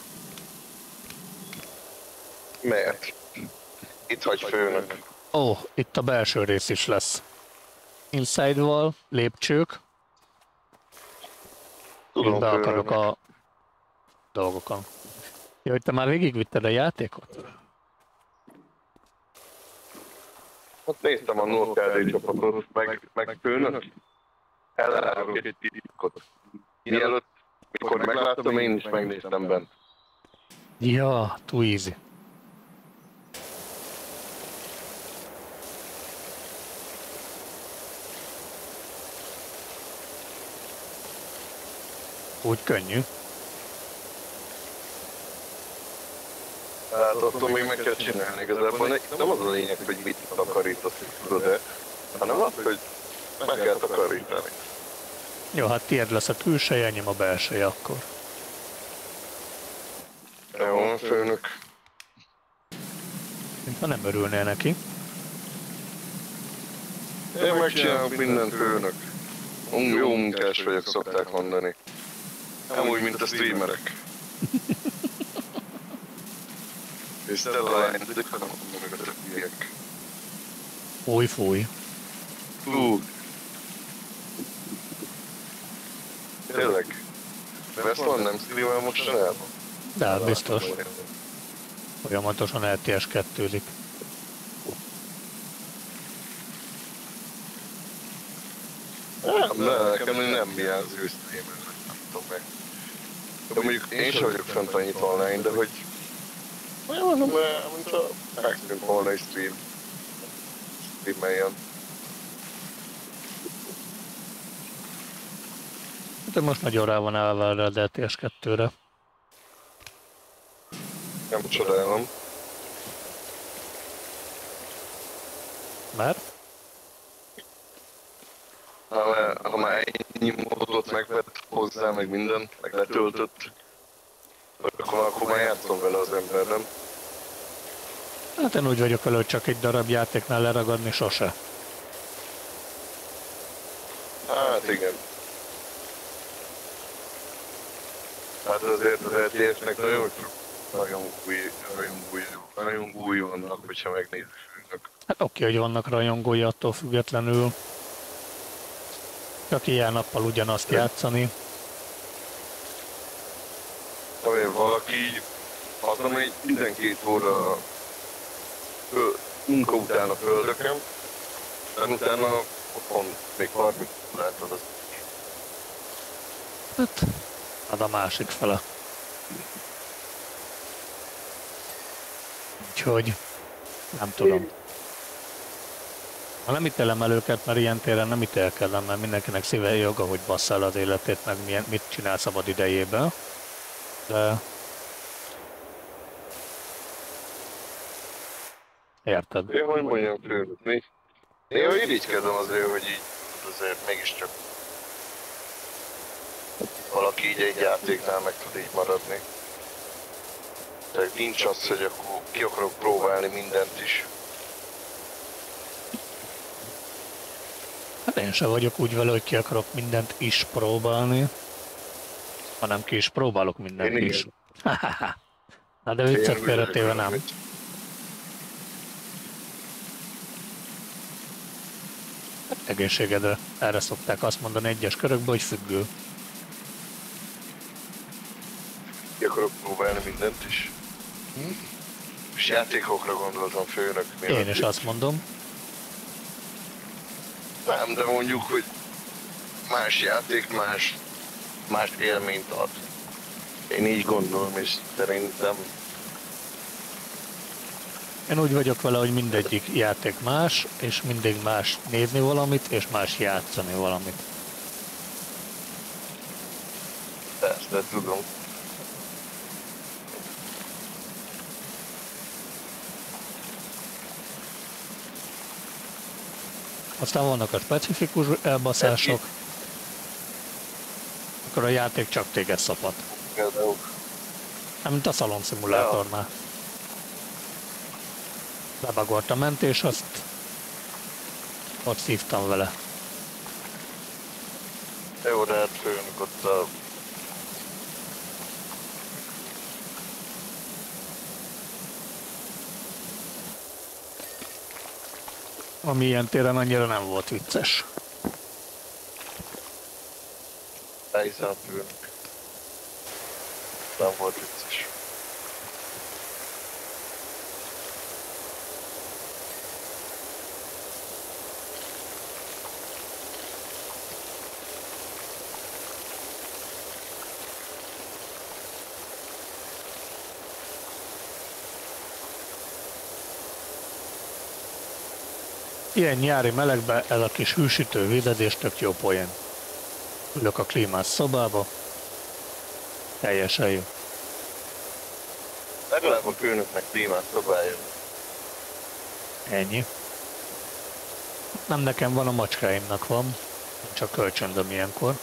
Miért? Itt hagy főnök. Ó, itt a belső rész is lesz. Inside wall, lépcsők. Én be akarok a dolgokon. Jó, hogy te már végigvitted a játékot? Hát néztem a North csapatot, meg főnök. Elárulok egy titkot. Mielőtt, mikor megláttam, én is megnéztem bent. Ja, too easy. Úgy könnyű. Hát attól még meg kell csinálni igazából. Nem az a lényeg, hogy mit takarítasz, tudod-e, hanem az, hogy meg kell takarítani. Jó, hát tiéd lesz a külseje, enyém a belseje akkor. Jó, főnök. Mintha nem örülnél neki. Én megcsinálok mindent, főnök. Jó munkás vagyok, szokták mondani. Nem úgy, mint a streamerek. És Stella Line, de nem meg a többiek. Fúj. Tényleg? Veszlan nem streamel mostanában? De hát biztos. Folyamatosan LTS2-zik. De nekem nem jelző streamer, nem tudom meg. De mondjuk én sem vagyok fent annyit online, de hogy... Olyan, mint a megszűnt volna egy streameljen. De most nagyon rá van állva erre az LTS2-re. Nem csodálom. Mert? Ha már ennyi modot megvett hozzá, meg minden, meg letöltött, akkor már játszom vele az ember, nem? Hát én úgy vagyok vele, hogy csak egy darab játéknál leragadni sose. Hát igen. Hát azért az LTS-nek nagyon új vannak, hogyha megnézzük. Hát oké, hogy vannak rajongói attól függetlenül. Csak ilyen nappal ugyanazt játszani. Ha valaki hazamegy 12 óra munka után a földöken, de utána otthon még 30 látod az. Hát, az a másik fele. Úgyhogy, nem tudom. Ha nem ítélem el őket, mert ilyen téren nem ítélkedem, mert mindenkinek szíve joga, hogy basszál az életét, meg mit csinál szabad idejében. De... Érted? Én hogy mondjam főnök, néha irigykedem azért, hogy így azért mégiscsak valaki így egy játéknál meg tud így maradni. Tehát nincs az, hogy akkor ki akarok próbálni mindent is. Hát én sem vagyok úgy vele, hogy ki akarok mindent is próbálni, hanem ki is próbálok mindent én is. Na de viccet félretéve nem. Hát egészségedre. Erre szokták azt mondani egyes körökben, hogy függő. Ki akarok próbálni mindent is. És játékokra gondoltam, főnök. Én is azt mondom. Nem, de mondjuk, hogy más játék, más élményt ad. Én így gondolom, és szerintem Én úgy vagyok vele, hogy mindegyik játék más, és mindig más nézni valamit, és más játszani valamit. Persze, tudom. Aztán vannak a specifikus elbaszások, akkor a játék csak téged szapad. Nem, mint a szalon szimulátornál. Bebagolt a mentés, azt ott szívtam vele. Jó, de hát főnök ott a... Ami ilyen téren annyira nem volt vicces. Hiszen főnök. Nem volt vicces. Ilyen nyári melegben ez a kis hűsítő védezés tök jó poén. Ülök a klímás szobába, teljesen jó. Legalább a főnöknek klímát szobálja. Ennyi. Nem nekem van, a macskáimnak van, csak kölcsöndöm ilyenkor.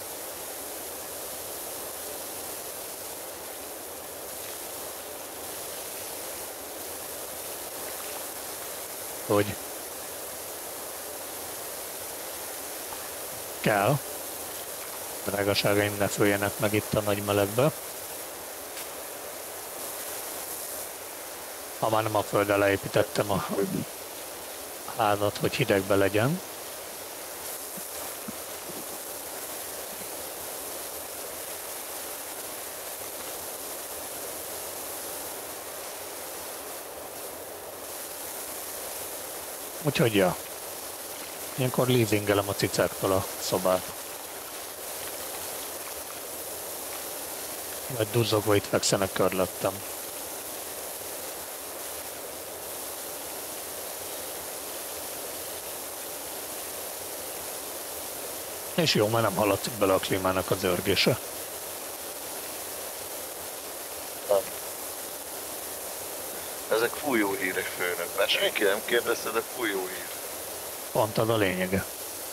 Hogy kell. Drágaságaim, ne följenek meg itt a nagy melegbe. Ha már nem a földre leépítettem a házat, hogy hidegbe legyen. Úgyhogy ja. Ilyenkor leasingelem a cicáktól a szobát. Vagy duzzogva itt fekszenek körülöttem. És jó, mert nem hallatszik bele a klímának az örgése. Ezek fújó hírek, főnök. Mert senki nem kérdezte, de fújó hír. Pont az a lényege.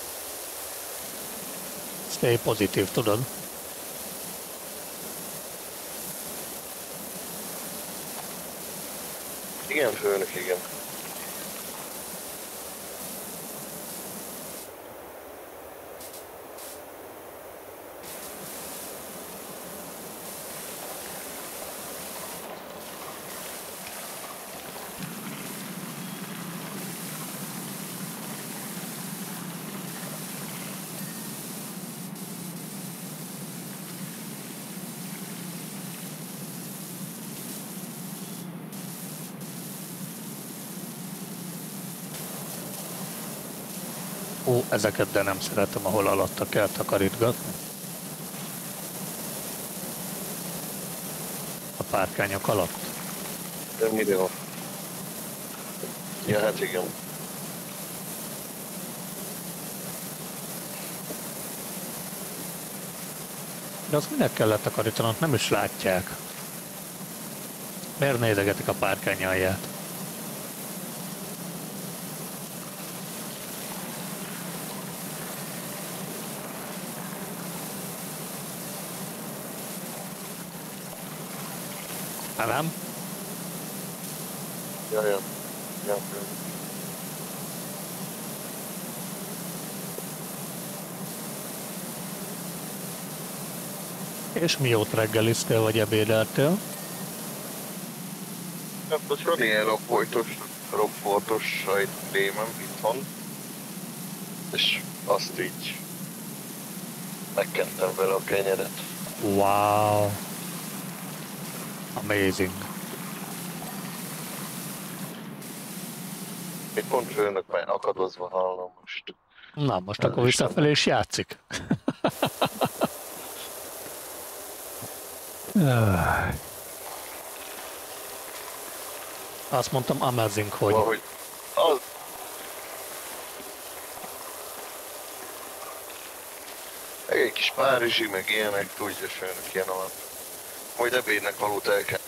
Stay pozitív, tudod? Igen, főnök, igen. Ó, ezeket de nem szeretem, ahol alatta kell takarítgatni. A párkányok alatt. De mire van? Ja, hát igen. De azt minek kell letakarítanod, nem is látják. Miért nézegetik a párkány alját? Nem? Ja, ja. Ja, főnök. És mióta reggeliztél vagy ebédeltél? Hát most van ilyen ropfoltos sajtlémem itthon. És azt így megkentem vele a kenyeret. Wow! Amazing! Még pont főnök már akadozva hallom most. Na, most akkor visszafelé is játszik. Azt mondtam amazing, hogy... Valahogy az... Meg egy kis párizsi, meg ilyenek, tudja főnök ilyen alap. Majd ebédnek valót el kell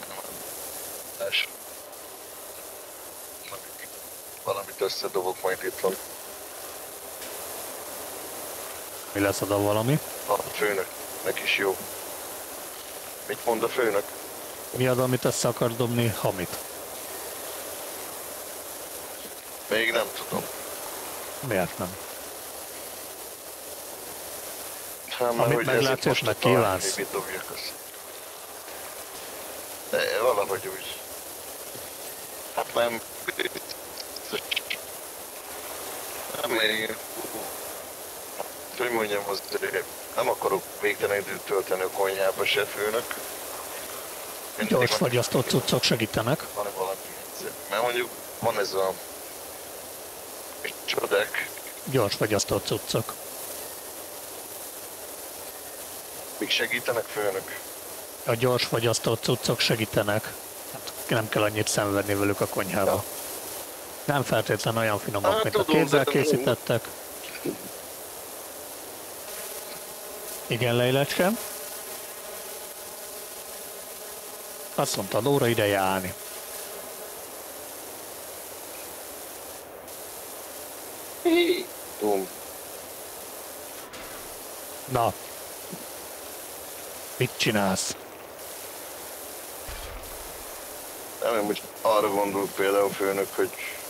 valamit összedobok majd itt van. Mi lesz oda valami? A főnöknek is jó. Mit mond a főnök? Mi az, amit össze akar dobni? Hamit. Még nem tudom. Miért nem? Hát, Amit meglátsz és megkívánsz. Mit dobjak össze. De valahogy úgy. Hát nem... Nem még... Hogy mondjam, azért nem akarok végtelen időt tölteni a konyhába se főnök. Gyors fagyasztó cuccok segítenek. Van-e valami? Mert mondjuk van ez a... Csodák. Gyors fagyasztó cuccok. Mik segítenek főnök? A gyors fagyasztó cuccok segítenek. Hát nem kell annyit szenvedni velük a konyhába. Ja. Nem feltétlenül olyan finomak, Hát, mint a tudom, kézzel de- készítettek. Igen, Lejlecske? Azt mondtad, óra ideje állni. Tudom. Na. Mit csinálsz? Nem, hogy arra gondolok például főnök, hogy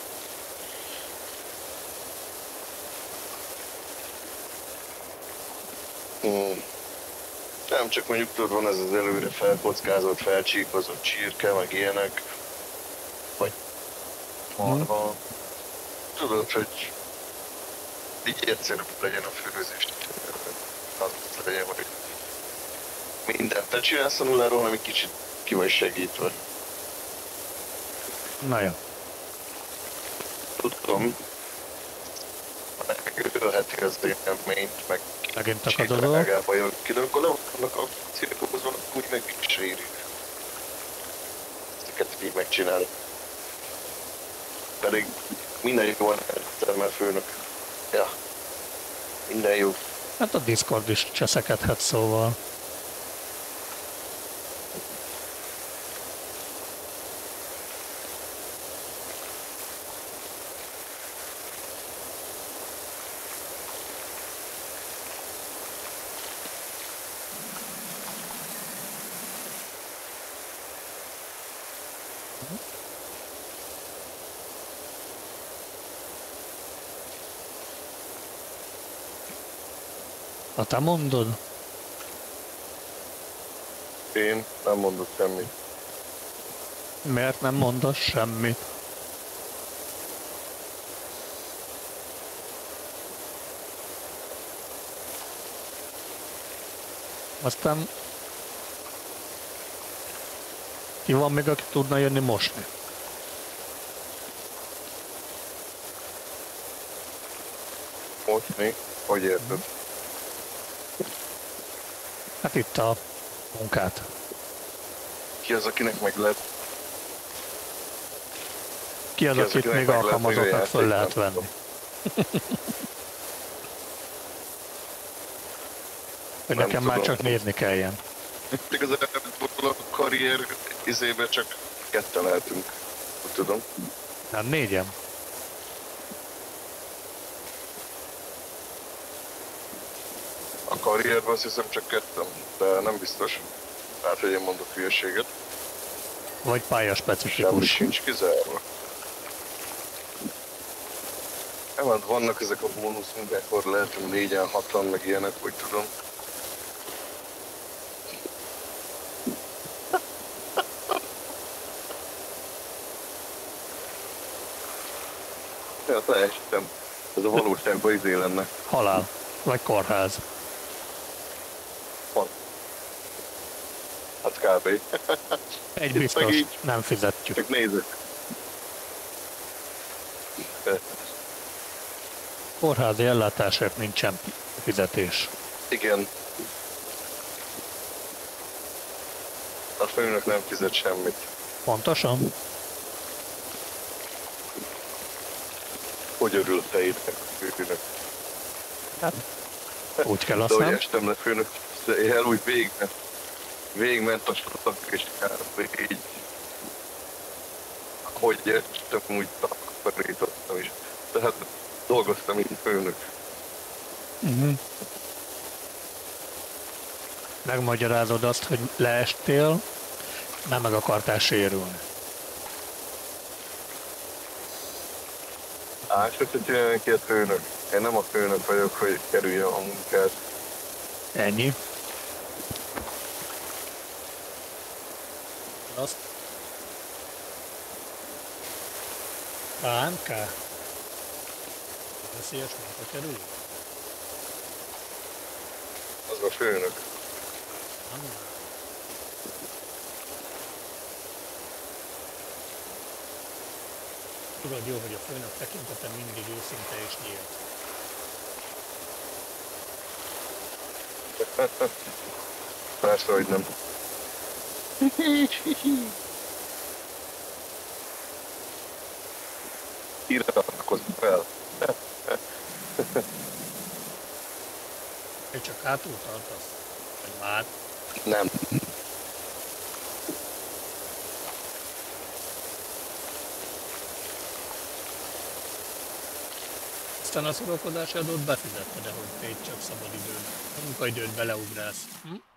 nem csak mondjuk tudod, van ez az előre felkockázott, felcsíkozott csirke, meg ilyenek, vagy marha. Tudod, hogy így egyszerűbb legyen a főzés. Az legyen, hogy mindent te csinálsz a nulláról, hanem egy kicsit ki vagy segítve. Na jó. Tudom, megölheti az élményt, meg Megint kicsit akadozol. drágába jön ki, de akkor levannak a cirkuszban, akkor úgy meg is éri. Ezeket így megcsinálni. Pedig minden jó van egyszer, mert főnök. Ja, minden jó. Hát a Discord is cseszekedhet, szóval. Ha te mondod, Én nem mondok semmit. miért nem mondasz semmit? Aztán ki van még, aki tudna jönni mosni? Mosni, hogy érted? Hát itt a munkát. Ki az, akinek meg lehet? Ki az, akit még alkalmazottak föl lehet venni? Hogy Nem nekem már tudom. csak nézni kelljen. Igazából a karrier izébe csak ketten lehetünk. Úgy tudom. Hát négyen. A karrierben azt hiszem csak ketten, de nem biztos. Hát, hogy én mondok hülyeséget. Vagy Semmi pályaspecifikus. sincs kizárva. Nem, hát vannak ezek a bónusz munkák, ahol lehetünk 4-en, 6-an, meg ilyenek, hogy tudom. Ja, teljesítem. Ez a valóságban izé lenne. Halál. Vagy kórház. Hát kb. Egy meg biztos, így. nem fizetjük. Csak nézzük. Kórházi ellátásért nincsen fizetés. Igen. A főnök nem fizet semmit. Pontosan? hogy örül a fejének a főnök. Hát, úgy kell De azt hogy nem. estem le főnök, de úgy végigment a sorok, és kb. Így, hogy estem, úgy takarítottam is. Tehát dolgoztam így főnök. Megmagyarázod azt, hogy leestél, nem meg akartál sérülni. Ásod, hogy jön ki a főnök. Én nem a főnök vagyok, hogy kerüljön a munkát. Ennyi. Azt. KMK? Veszélyes munka kerül? Az a főnök. Nem. Tudod jó, hogy a főnök tekintete mindig őszinte és nyílt. Persze, hogy nem. Iratkozz fel. Hogy csak hátul tartasz? Vagy már? Nem. Aztán a szórakozási adót befizetted, de hogy te itt csak szabadidőd, munkaidőt beleugrálsz.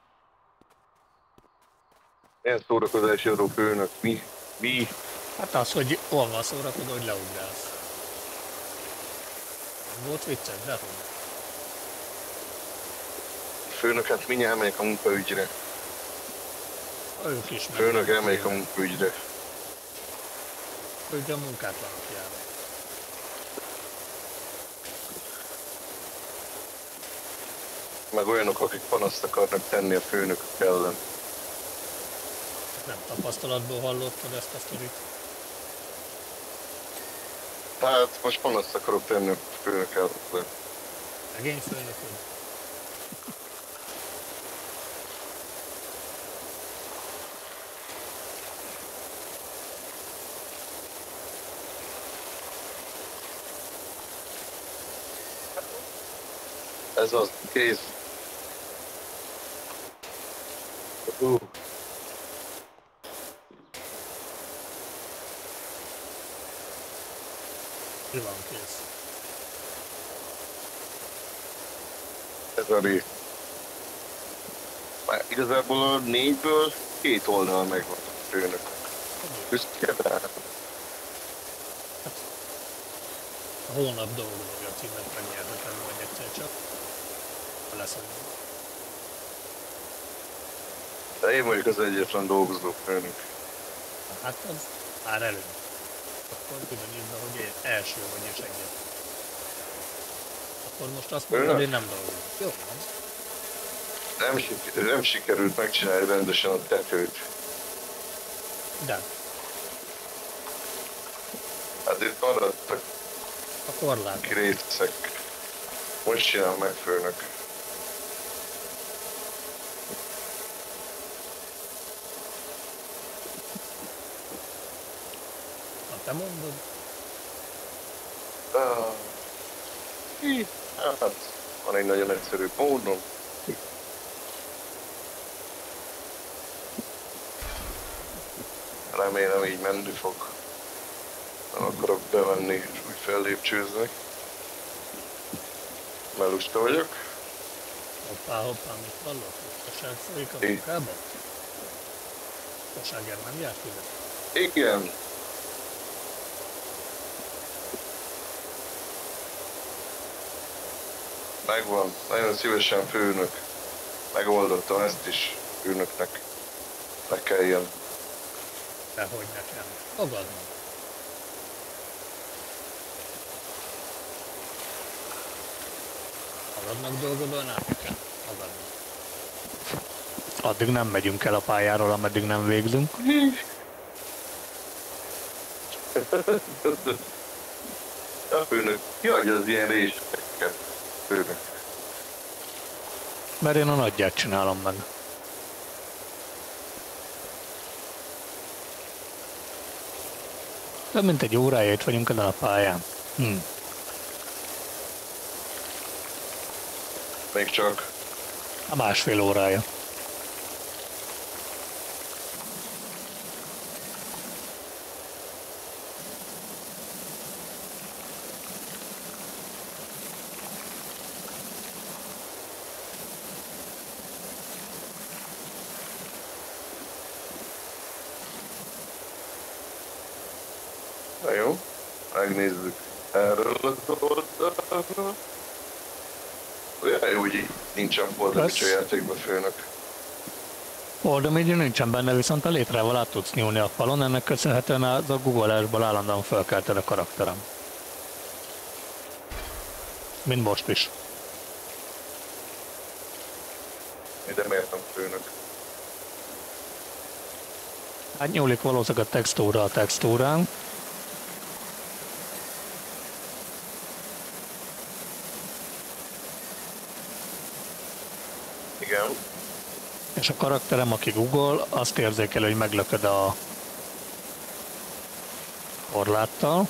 Milyen szórakozási adó főnök? Mi? Hát az, hogy hol van szórakozó, hogy leugrálsz. Nem volt vicces, de hogy? Főnök, hát mindjárt elmegyek a munkaügyre. Ők is meg. Főnök, elmegyek a munkaügyre. Ők a munkátlanok járnak. Meg olyanok, akik panaszt akarnak tenni a főnökök ellen. Nem tapasztalatból hallottad ezt a sztorit? Hát most panaszt akarok tenni a főnök ellen. Megény főnököd? Ez az, kész. Mi van, kész? Ez a rész. Már igazából a 4-ből 2 oldal megvan a főnök. Büszke rá. A hónap dolgozója címet megnyerhetem majd egyszer csak. Ha leszem. De én vagyok az egyetlen dolgozó főnök. Hát az már előbb. Akkor bizonyítsd be, hogy első vagy és egyet. Akkor most azt mondod, hogy én nem dolgozom. Jó van. Nem sikerült megcsinálni rendesen a tetőt. De Hát itt maradtak a korlát. ki részek. Most csinál meg főnök. Ha te mondod, Hát, van egy nagyon egyszerű módon. Remélem így menni fog. Nem akarok bevenni és úgy fellépcsőzni. Mert lusta vagyok. hoppá, mit hallott? Kosság folyik a munkába? Kosságért nem járt ide? Igen. Megvan. Nagyon szívesen főnök. Megoldottam ezt is főnöknek. Ne kelljen. Dehogy nekem. Fogadom. Magadnak dolgozolnál nekem? Fogadom. Addig nem megyünk el a pályáról, ameddig nem végzünk. A főnök, ki adja az ilyen réseket? Főnök. Mert én a nagyját csinálom meg. Több mint egy órája itt vagyunk ezen a pályán. még csak. A másfél órája. Na jó, megnézzük erről az oldalról. Olyan jó, hogy nincsen Boldogicsa játékba főnök. Oldalmígyű nincsen benne, viszont a létrával át tudsz nyúlni a falon, ennek köszönhetően az a Google-esből állandóan felkelted a karakterem. Mint most is. De miért nem főnök? Hát nyúlik valószínűleg a textúra a textúrán. Igen. És a karakterem, aki Google, azt érzékel, hogy meglököd a korláttal.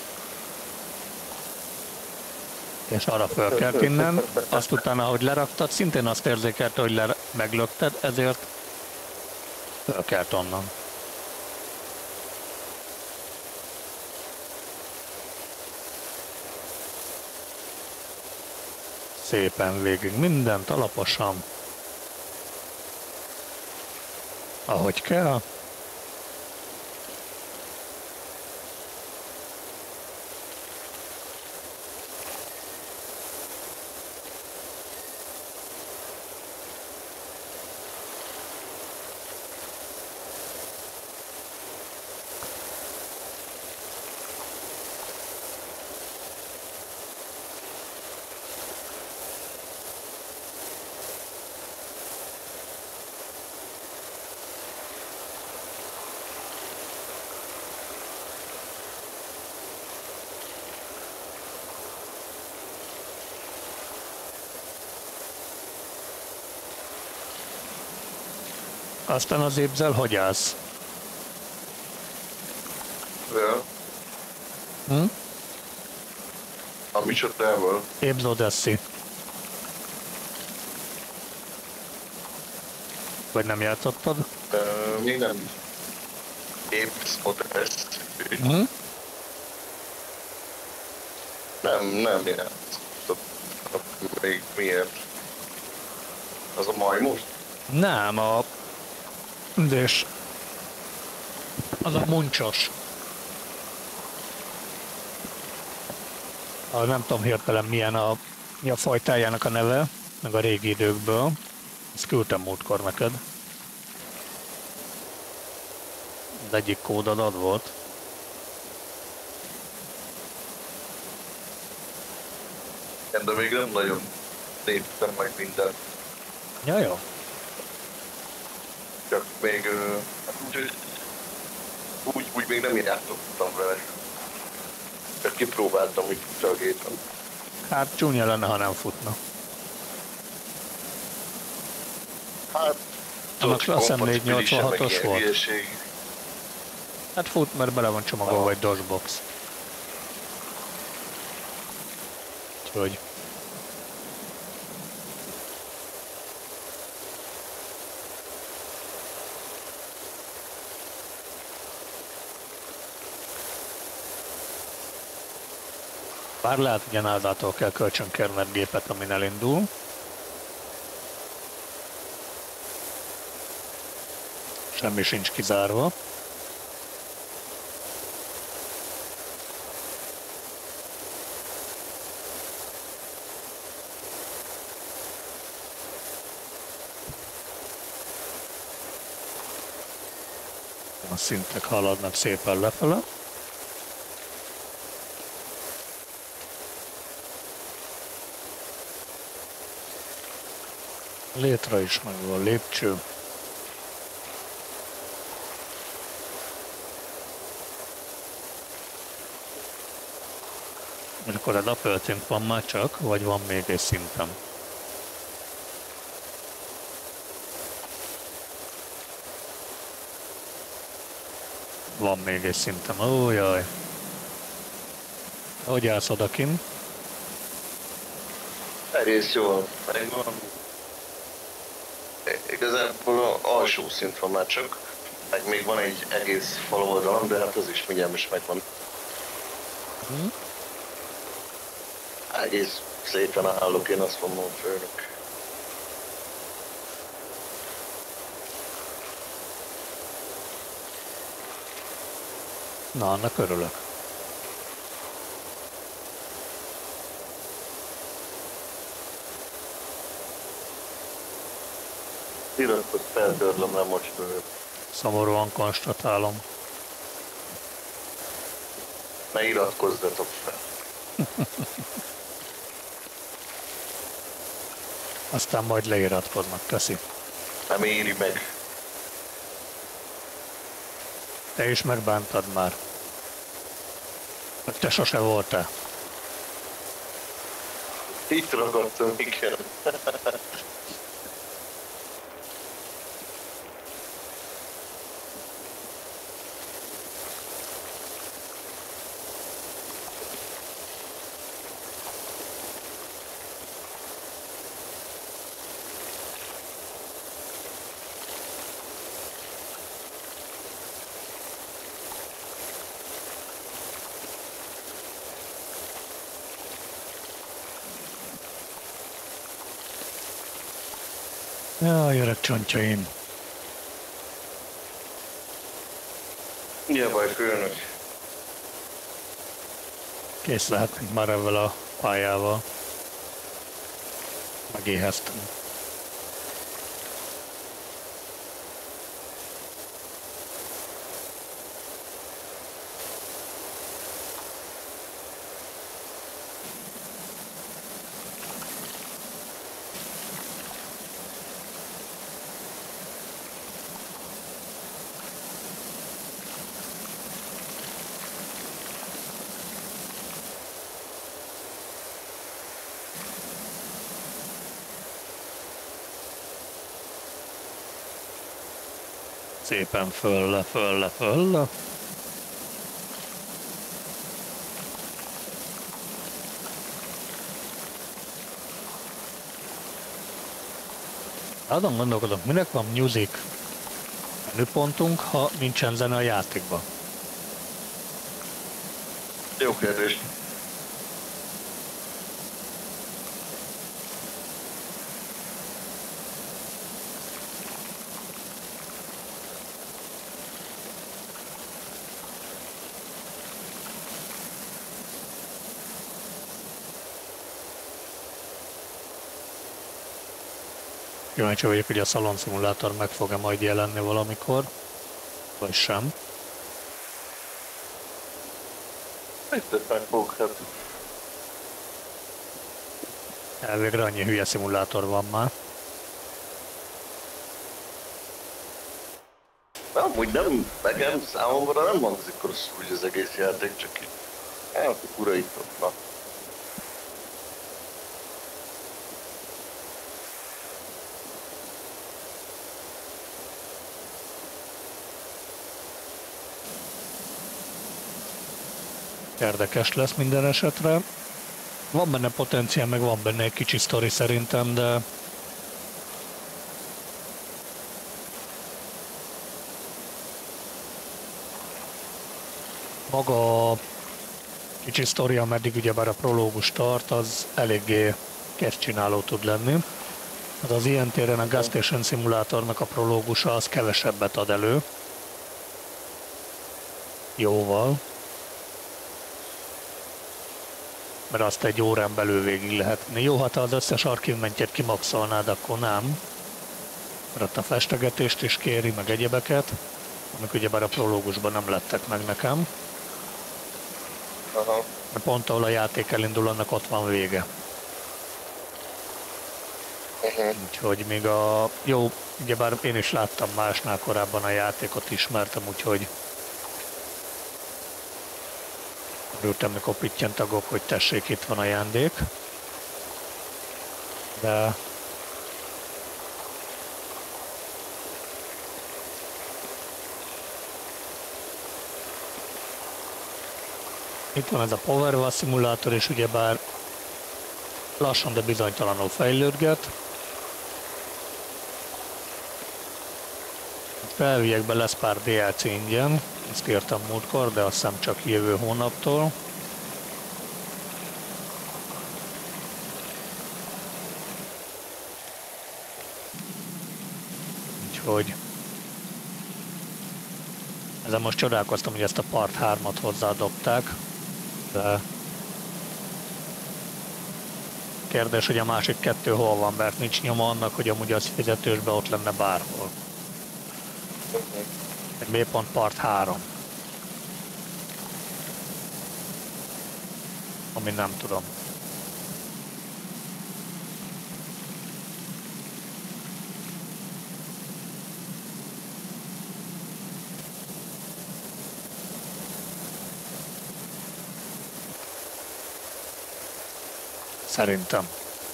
És arra fölkelt innen. Azt utána, ahogy leraktad, szintén azt érzékelte, hogy meglökted, ezért fölkelt onnan. Szépen végig mindent alaposan. Ahogy kell. Aztán az épzel hogy állsz? Ja. A micsodával? Ébz Odesszi. Vagy nem játszottad? Még nem. Ébz Odesszi. Nem játszottam. Még miért? Az a majmos? Nem, és az a muncsos. Nem tudom hirtelen mi a fajtájának a neve, meg a régi időkből. Ezt küldtem múltkor neked. Az egyik kódadat volt. De még nem nagyon néztem meg mindent. Ja, jó. Csak még úgy még nem játszottam vele. Csak kipróbáltam, hogy futja a gépen. Hát csúnya lenne, ha nem futna. Hát, annak azt hiszem 486-os volt. Hülyeség. Hát fut, mert bele van csomagolva egy DOSBox. Úgyhogy... Bár lehet, hogy Janázától kell kölcsönkérned gépet, amin elindul. Semmi sincs kizárva. A szintek haladnak szépen lefele. Létre is megvan a lépcső. És akkor a dapöltünk van már csak, vagy van még egy szintem? Van még egy szintem, ó jaj. Hogy állsz odakint? Egész jól, megvan. Igazából az alsó szint van már csak, meg még van egy egész fal oldalon, de hát az is mindjárt is megvan. Egész szépen állok, én azt mondom, főnök. Na, annak örülök. Iratkoz feltörlöm le most. Szomorúan konstatálom. Ne iratkozzatok fel. Aztán majd leiratkoznak, köszi. Nem éri meg. Te is megbántad már. Te sose voltál. Itt ragadtam, igen. Jaj, öreg csontjaim. Milyen baj, főnök? Kész lehetünk már ezzel a pályával. Megéheztem. Szépen fölle, fölle, fölle. Azon gondolkodok, minek van music menüpontunk, ha nincsen zene a játékban? Jó kérdés. Kíváncsi vagyok, hogy a szalonszimulátor meg fog-e majd jelenni valamikor, vagy sem. Biztos meg fog, hát. Elvégre annyi hülye szimulátor van már. De amúgy nem, nekem számomra nem hangzik rosszul úgy az egész játék, csak így. Hát, uraított, na. Érdekes lesz minden esetre. Van benne potenciál, meg van benne egy kicsi sztori szerintem, de maga a kicsi sztori, ameddig ugyebár a prológus tart, az eléggé kezdcsináló tud lenni. Hát az ilyen téren a Gas Station szimulátornak a prológusa az kevesebbet ad elő. Jóval. Mert azt egy órán belül végig lehet. Jó, hát ha az összes archívmentjét kimaxolnád, akkor nem. Mert ott a festegetést is kéri, meg egyebeket, amik ugyebár a prológusban nem lettek meg nekem. Aha. Mert pont ahol a játék elindul, annak ott van vége. Úgyhogy még a... Jó, ugyebár én is láttam másnál korábban a játékot, ismertem, úgyhogy örültem, mikor pittyentegok, hogy tessék, itt van ajándék. De itt van ez a Powerwash szimulátor, és ugyebár lassan, de bizonytalanul fejlődget. Felvigyek be, lesz pár DLC ingyen, ezt írtam múltkor, de azt hiszem csak jövő hónaptól. Úgyhogy ezen most csodálkoztam, hogy ezt a Part 3-at hozzáadobták, de kérdés, hogy a másik kettő hol van, mert nincs nyoma annak, hogy amúgy az fizetősben ott lenne bárhol. Egy B-pont Part 3. Ami nem tudom. Szerintem.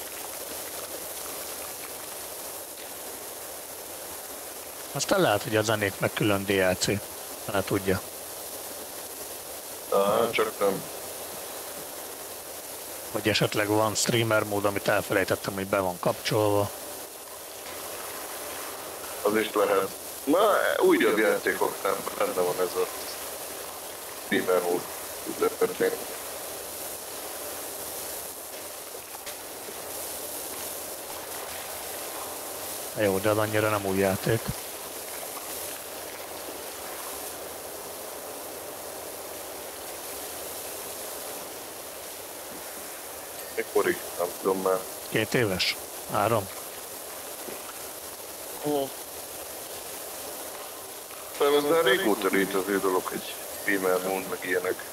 Aztán lehet, hogy a zenék meg külön DLC. Hát tudja. Csak nem. Vagy esetleg van streamer mód, amit elfelejtettem, hogy be van kapcsolva. Az is lehet. Na, újabb játékoknál benne van ez a streamer mód. Történik. Jó, de az annyira nem új játék. Mikorig? Nem tudom már. 2 éves? 3? Ez már régóta létező dolog, egy streamer mód, meg ilyenek.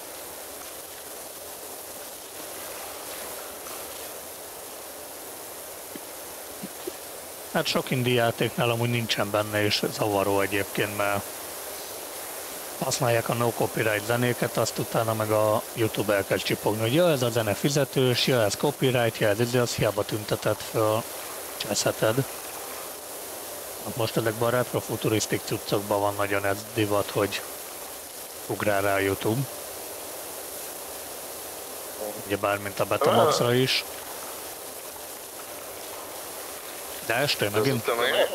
Hát sok indie játéknál amúgy nincsen benne, és zavaró egyébként, mert használják a no copyright zenéket, azt utána meg a YouTube elkezd csipogni, hogy ja, ez a zene fizetős, ja, ez copyright, ja, ez az hiába tüntetett föl, cseszheted. Most ezekben a retrofuturisztik cuccokban van nagyon ez divat, hogy ugrál rá a YouTube. Ugye bármint a Betamaxra is. De este megint?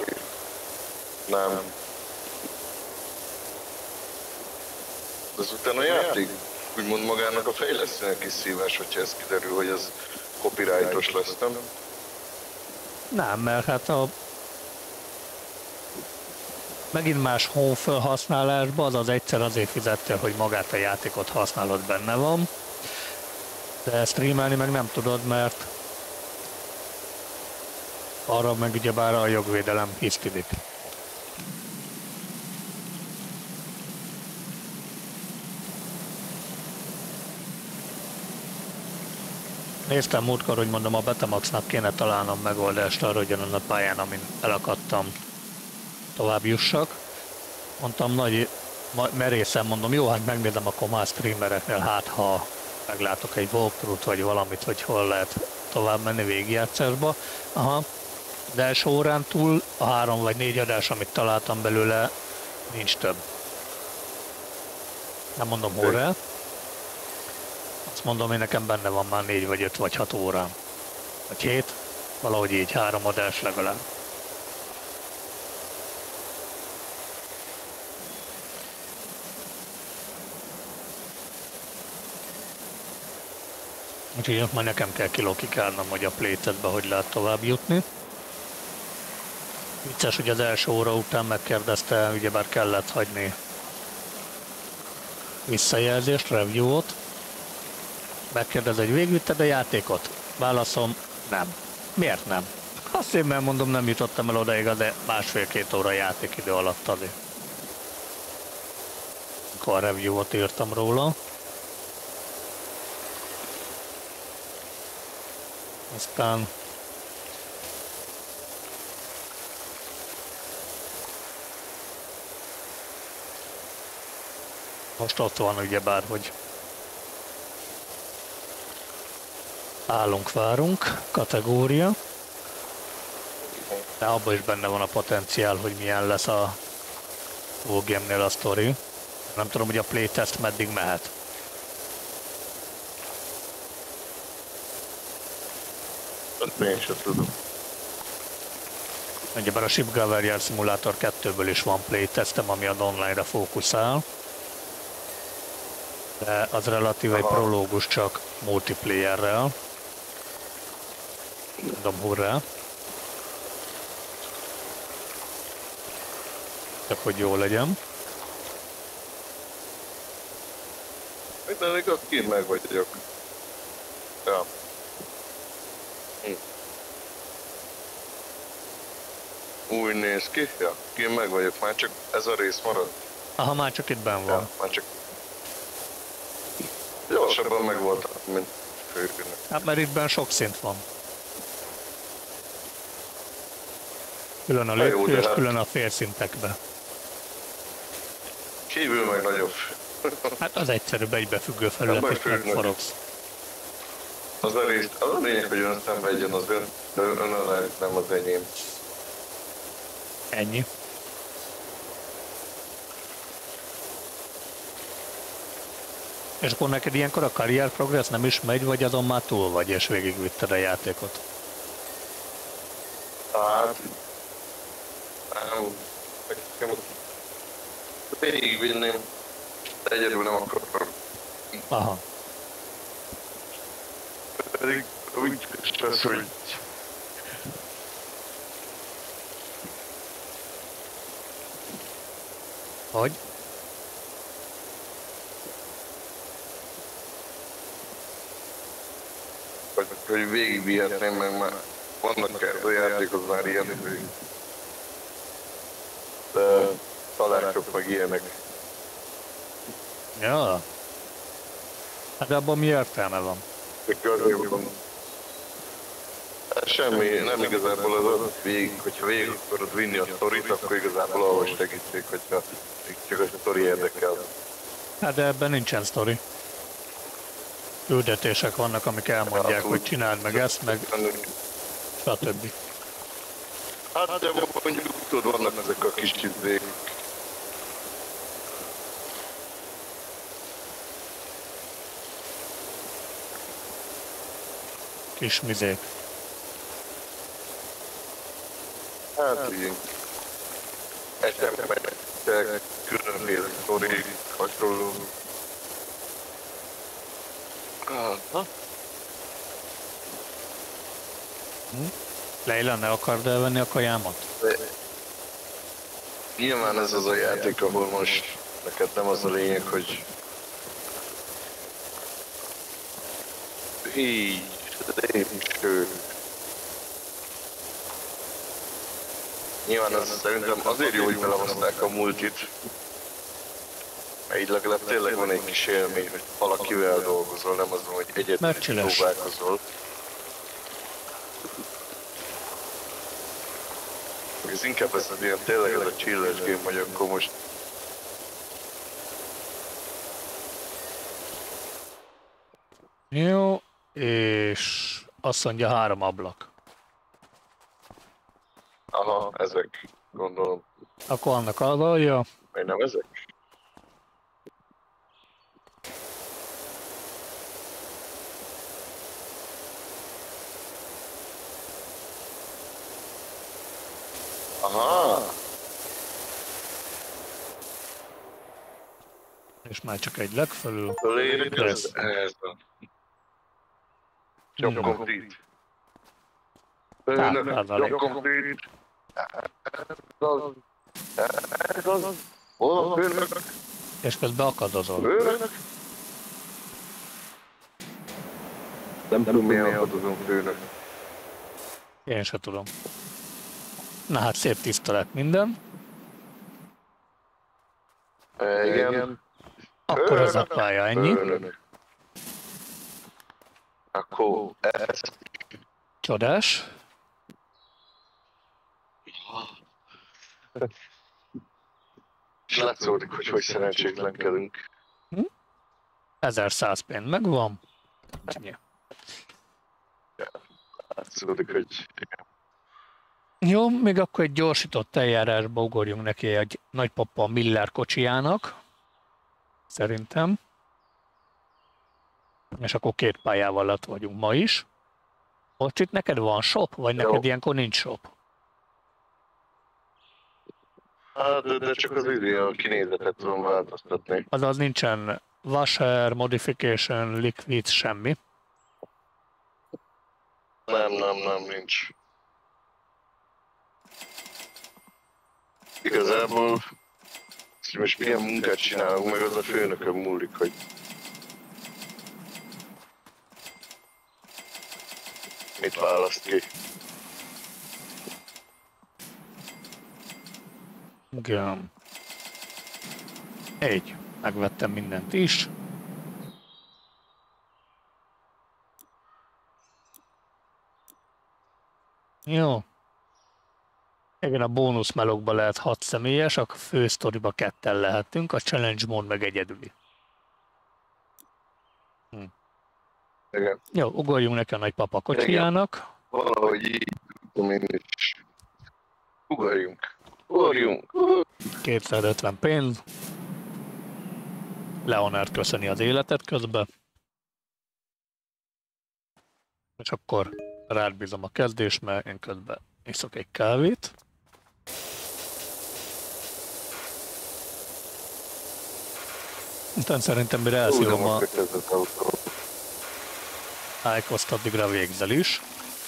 Nem. De azután a játék úgymond magának a fejlesztőnek is szívás, hogyha ez kiderül, hogy ez copyrightos lesz, nem? Nem, mert hát a megint más home felhasználásban az egyszer azért fizettél, hogy magát a játékot használod, benne van. De streamelni meg nem tudod, mert arra meg ugyebár a jogvédelem hisztidik. Néztem múltkor, hogy mondom, a Betamaxnak kéne találnom megoldást arra, hogy a pályán, amin elakadtam, tovább jussak. Mondtam, nagy merészen mondom, jó, hát megnézem akkor más streamereknél, hát ha meglátok egy walkthrough-t vagy valamit, hogy hol lehet tovább menni végigjátszásba. Aha, de első órán túl a 3 vagy 4 adás, amit találtam belőle, nincs több. Nem mondom horror. Azt mondom, hogy nekem benne van már 4 vagy 5 vagy 6 órán. Vagy 7, valahogy így 3 adás legalább. Úgyhogy majd nekem kell kilokikálnom, hogy a playtestbe hogy lehet tovább jutni. Vicces, hogy az első óra után megkérdezte, ugyebár kellett hagyni visszajelzést, review-ot. Megkérdez, hogy végülted a játékot? Válaszom, nem. Miért nem? Azt én már mondom, nem jutottam el odaig, de 1,5-2 óra játékidő alatt azért. Akkor a review-ot írtam róla. Aztán most ott van ugyebár, hogy állunk, várunk, kategória, de abban is benne van a potenciál, hogy milyen lesz a OGM-nél a sztori. Nem tudom, hogy a playtest meddig mehet. Azt én sem tudom. Ugyebár a Ship Gaverier Simulator 2-ből is van playtestem, ami az online-ra fókuszál. De az relatíve egy prológus csak multiplayerrel. Mondom, hurrá! Csak hogy jó legyen. Mindenleg ott kint meg vagyok. Ja. Úgy néz ki? Ja, kint meg vagyok. Már csak ez a rész marad. Aha, már csak itt benn van. Ja, már csak... Gyorsabban meg voltam, mint főkülnek. Hát mert itt benn sok szint van. Külön a lépcső és külön a félszintekbe. Kívül meg nagyobb. Hát az egyszerűbb egybefüggő felületet megforogsz. Az a rész, az a lényeg, hogy ön szenvedjen az ön alá, nem az enyém. Ennyi. És akkor neked ilyenkor a career progress nem is megy, vagy azon már túl vagy, és végigvitted a játékot? Hát... Végigvinném, de egyedül nem akarom. Aha. Pedig úgy lesz, hogy... Hogy? Hogy végigvihetném, meg már vannak a játékok már ilyen, de találtok meg ilyenek. Ja. Hát de abban mi értelme van? Semmi, nem igazából az végig, hogyha végig akarod vinni a sztorit, akkor igazából ahol segítség, hogyha csak a sztori érdekel. Hát de ebben nincsen sztori. Küldetések vannak, amik elmondják, hogy csináld meg ezt, meg stb. Hát de mondjuk tudod, vannak ezek a kis csizék. Kis mizék. Hát így. Események, különféle sztorik, hasonló. Leila, ne akard elvenni a kajámat? De nyilván ez az a játék, ahol most neked nem az a lényeg, hogy így, lépcső. Nyilván ez szerintem azért jó, hogy belehozták a multit. Mert így legalább tényleg van egy kis élmény, hogy valakivel dolgozol, nem azon, hogy egyedül próbálkozol. Ez inkább ez az ilyen, tényleg ez a chilles game, hogy akkor most... Jó, és azt mondja 3 ablak. Aha, ezek, gondolom. Akkor annak az alja. Vagy nem ezek? Aha! És már csak egy legfelül. Ez a... Jobb complete. Jobb complete. Ez az. Hol a főnök? És közben akadozol. Főnök? Nem tudom, milyen akadozom főnök. Én se tudom. Na hát szép tiszta lett minden. Igen. Akkor ez a pálya ennyi. Főnök. Akkor ez. Csodás. És látszódik, hogy szerencsétlenkedünk. 1100 pénz megvan. Ennyi. Látszódik, hogy... Jó, még akkor egy gyorsított eljárásba ugorjunk neki egy nagypapa Miller kocsijának. Szerintem. És akkor 2 pályával alatt vagyunk ma is. Most itt neked van shop, vagy neked ilyenkor nincs shop? Hát, de csak az a kinézetet tudom változtatni. Azaz nincsen washer, modification, liquid, semmi. Nem, nincs. Igazából most milyen munkát csinálunk, meg az a főnökön múlik, hogy mit választ ki. Igen. Egy. Megvettem mindent is. Jó. Igen, a bónusz melókba lehet 6 személyes, a fő sztoriba 2-en lehetünk, a challenge mód meg egyedüli. Igen. Jó, ugorjunk neki a nagypapa kocsijának. Valahogy így tudom én is. Ugorjunk. 250 pénz. Leonard köszöni az életet közben. És akkor rád bízom a kezdés, mert én közben iszok egy kávét. Utána szerintem mire elszívom a Ike-oszt, addigra végzel is.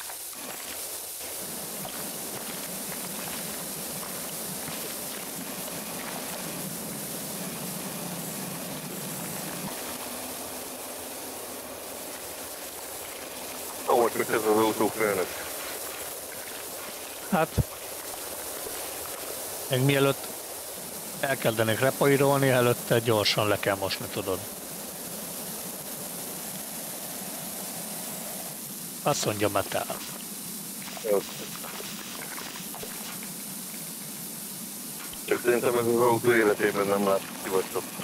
Ahogy mit ez az autófőnök? Hát, még mielőtt elkezdenék repairolni, előtte gyorsan le kell mosni, tudod. Azt mondja metal. Jó. Csak szerintem ez az autó életében nem látszik kivatott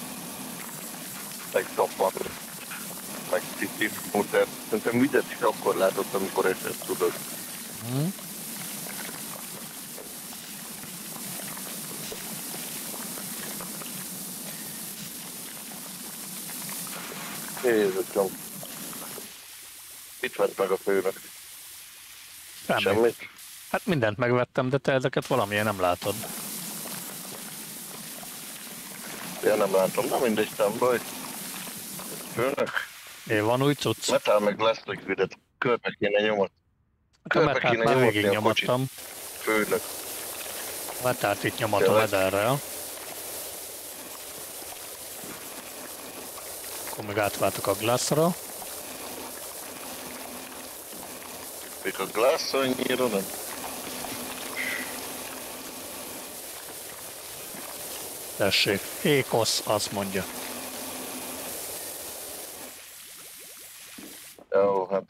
meg tappat, meg tisztítótert. Szerintem vizet is akkor látott, amikor esett, tudod. Jézusom. Mit vett meg a főnök? Semmit? Hát mindent megvettem, de te ezeket valamilyen nem látod. Én nem látom, na mindegy, nem baj. Főnök? Van új cucc? Metal meg Glass Liquidet körbe kéne nyomod. A metált már végig nyomattam. Főnök. Metált itt nyomatom Ederrel. Akkor még átváltok a Glassra. Még a Glass annyira nem. Tessék, Ékosz azt mondja. Jó, hát.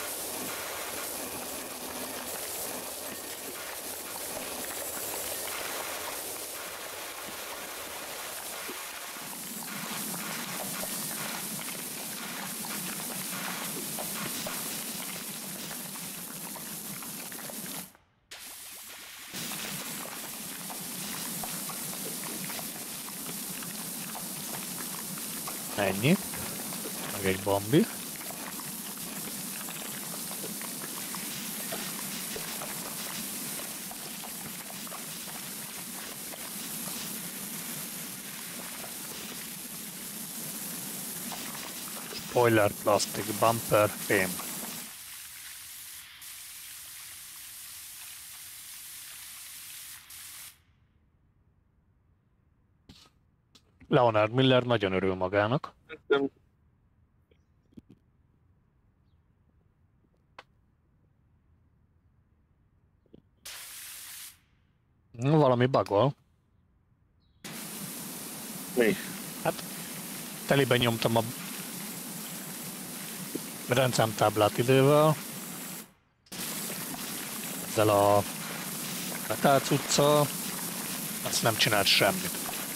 Ennyi. Meg egy Bambi. Spoiler, plastic, bumper, fém. Leonard Miller nagyon örül magának. Valami bagol. Mi? Hát teliben nyomtam a rendszámtáblát idővel. Ezzel a metál cuccal. Azt nem csinált semmit.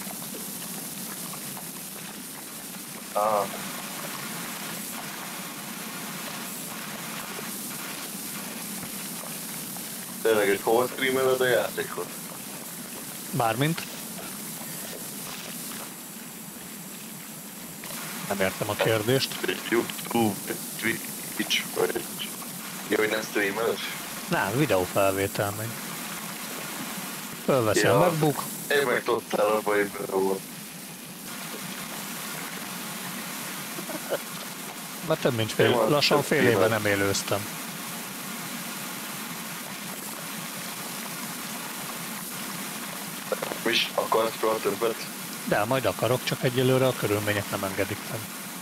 Ah. Tényleg egy hol streameled a játékot? Bármint. Nem értem a kérdést. YouTube, Twitch, vagy... Jó, hogy nem streameled? Nem, videófelvétel megy. Fölveszi a MacBook, Én meg tudtál abba éppen volt. Már több mint Jó, lassan több fél éve éve. nem élőztem. És akarsz soha többet? De majd akarok, csak egyelőre a körülmények nem engedik meg.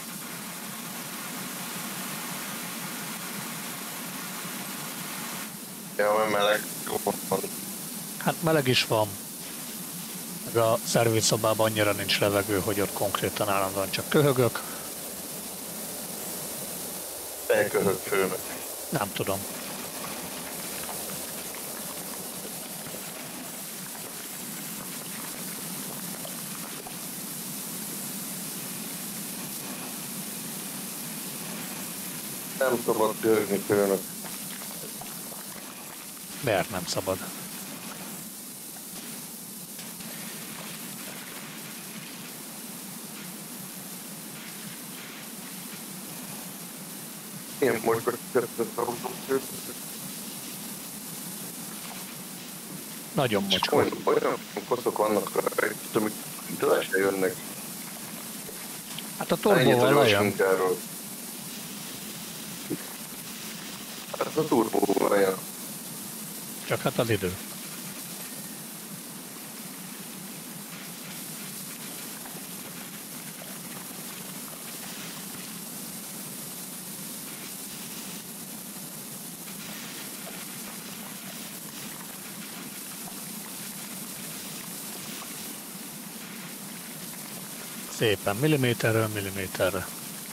Ja, mert meleg van. Hát meleg is van. Meg a szervizszobában annyira nincs levegő, hogy ott konkrétan állandóan csak köhögök. Elköhög főnök. Nem tudom. Nem szabad köhögni főnök. Miért nem szabad? Én most kezdtem Nagyon mocskos. olyan koszok vannak rajta, amik le se jönnek. Hát a Ennyit a turbóval gyors lejön. munkáról. Hát a turbóval lejön. Csak hát az idő. Szépen milliméterről milliméterre.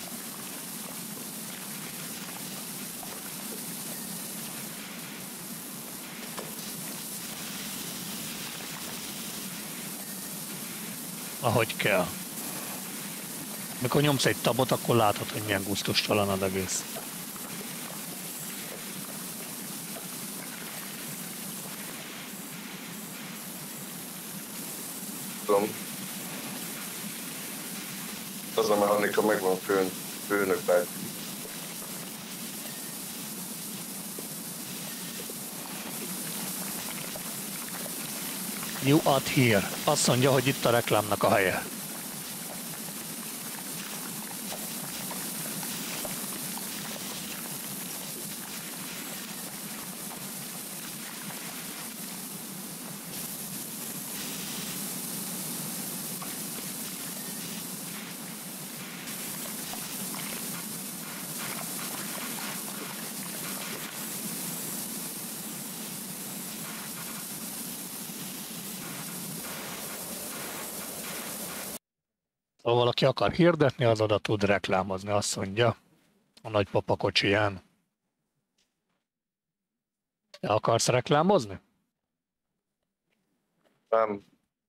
Ahogy kell. Mikor nyomsz egy tabot, akkor látod, hogy milyen gusztustalan az egész. Tudom. Az a mechanika megvan főnök bácsi. You are here. Azt mondja, hogy itt a reklámnak a helye. Ha valaki akar hirdetni, az oda tud reklámozni, azt mondja a nagypapa kocsiján. Te akarsz reklámozni? Nem.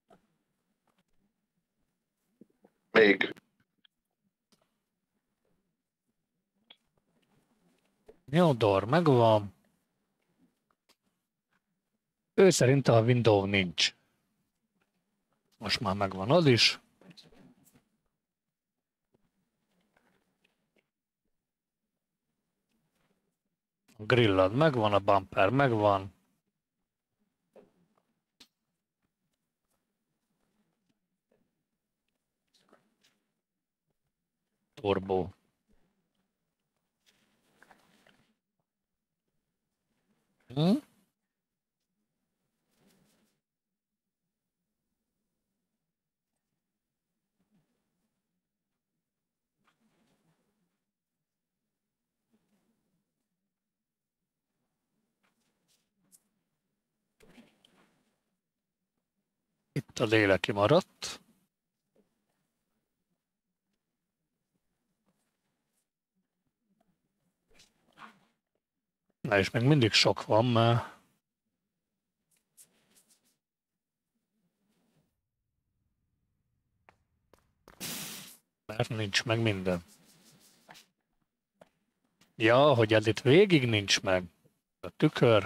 Még. Jó, door megvan. Ő szerint a Windows nincs. Most már megvan az is. A grillad megvan, a bumper megvan. Turbo. Itt a léle kimaradt. Na és még mindig sok van, mert nincs meg minden. Ja, hogy ez itt végig nincs meg. A tükör.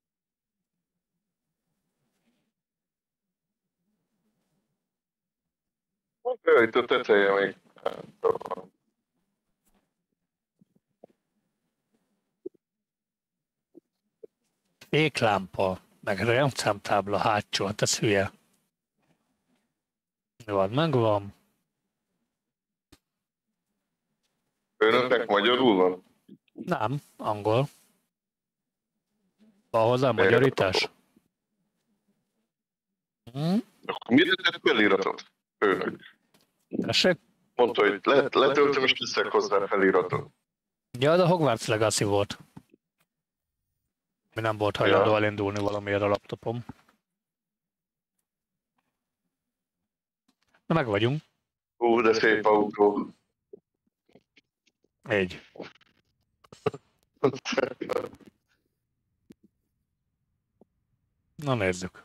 Itt a teteje még. Féklámpa, meg rendszámtábla hátsó, hát ez hülye. Jó, megvan. Önöknek magyarul van? Nem, angol. Van hozzá magyarítás? Akkor mire tett feliratot? Önök. Tessék? Mondta, hogy letöltöm és teszek hozzá feliratot. Ja, de a Hogwarts Legacy volt. Mi nem volt hajlandó elindulni valamiért a laptopom. Na meg vagyunk. De szép autó. Így. Na nézzük.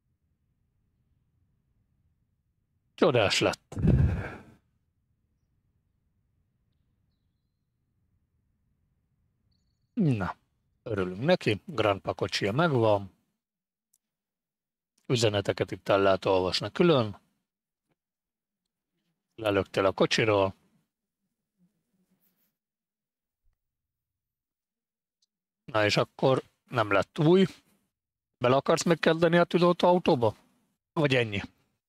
Csodás lett. Na, örülünk neki. Grandpa kocsia megvan. Üzeneteket itt el lehet olvasni külön. Lelöktél a kocsiról. Na és akkor nem lett új. Bele akarsz még kezdeni a tűzoltó autóba? Vagy ennyi?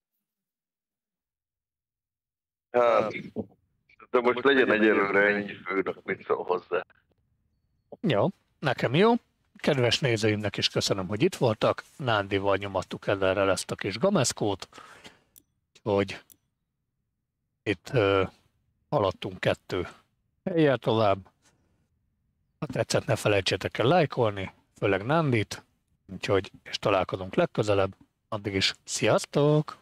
Hát, de most legyen egyelőre ennyi főnök, mit szól hozzá. Jó, nekem jó. Kedves nézőimnek is köszönöm, hogy itt voltak. Nándival nyomattuk előre ezt a kis gameszkót, hogy itt haladtunk 2 hellyel tovább. Ha tetszett, ne felejtsétek el lájkolni, főleg Nándit, úgyhogy és találkozunk legközelebb. Addig is sziasztok!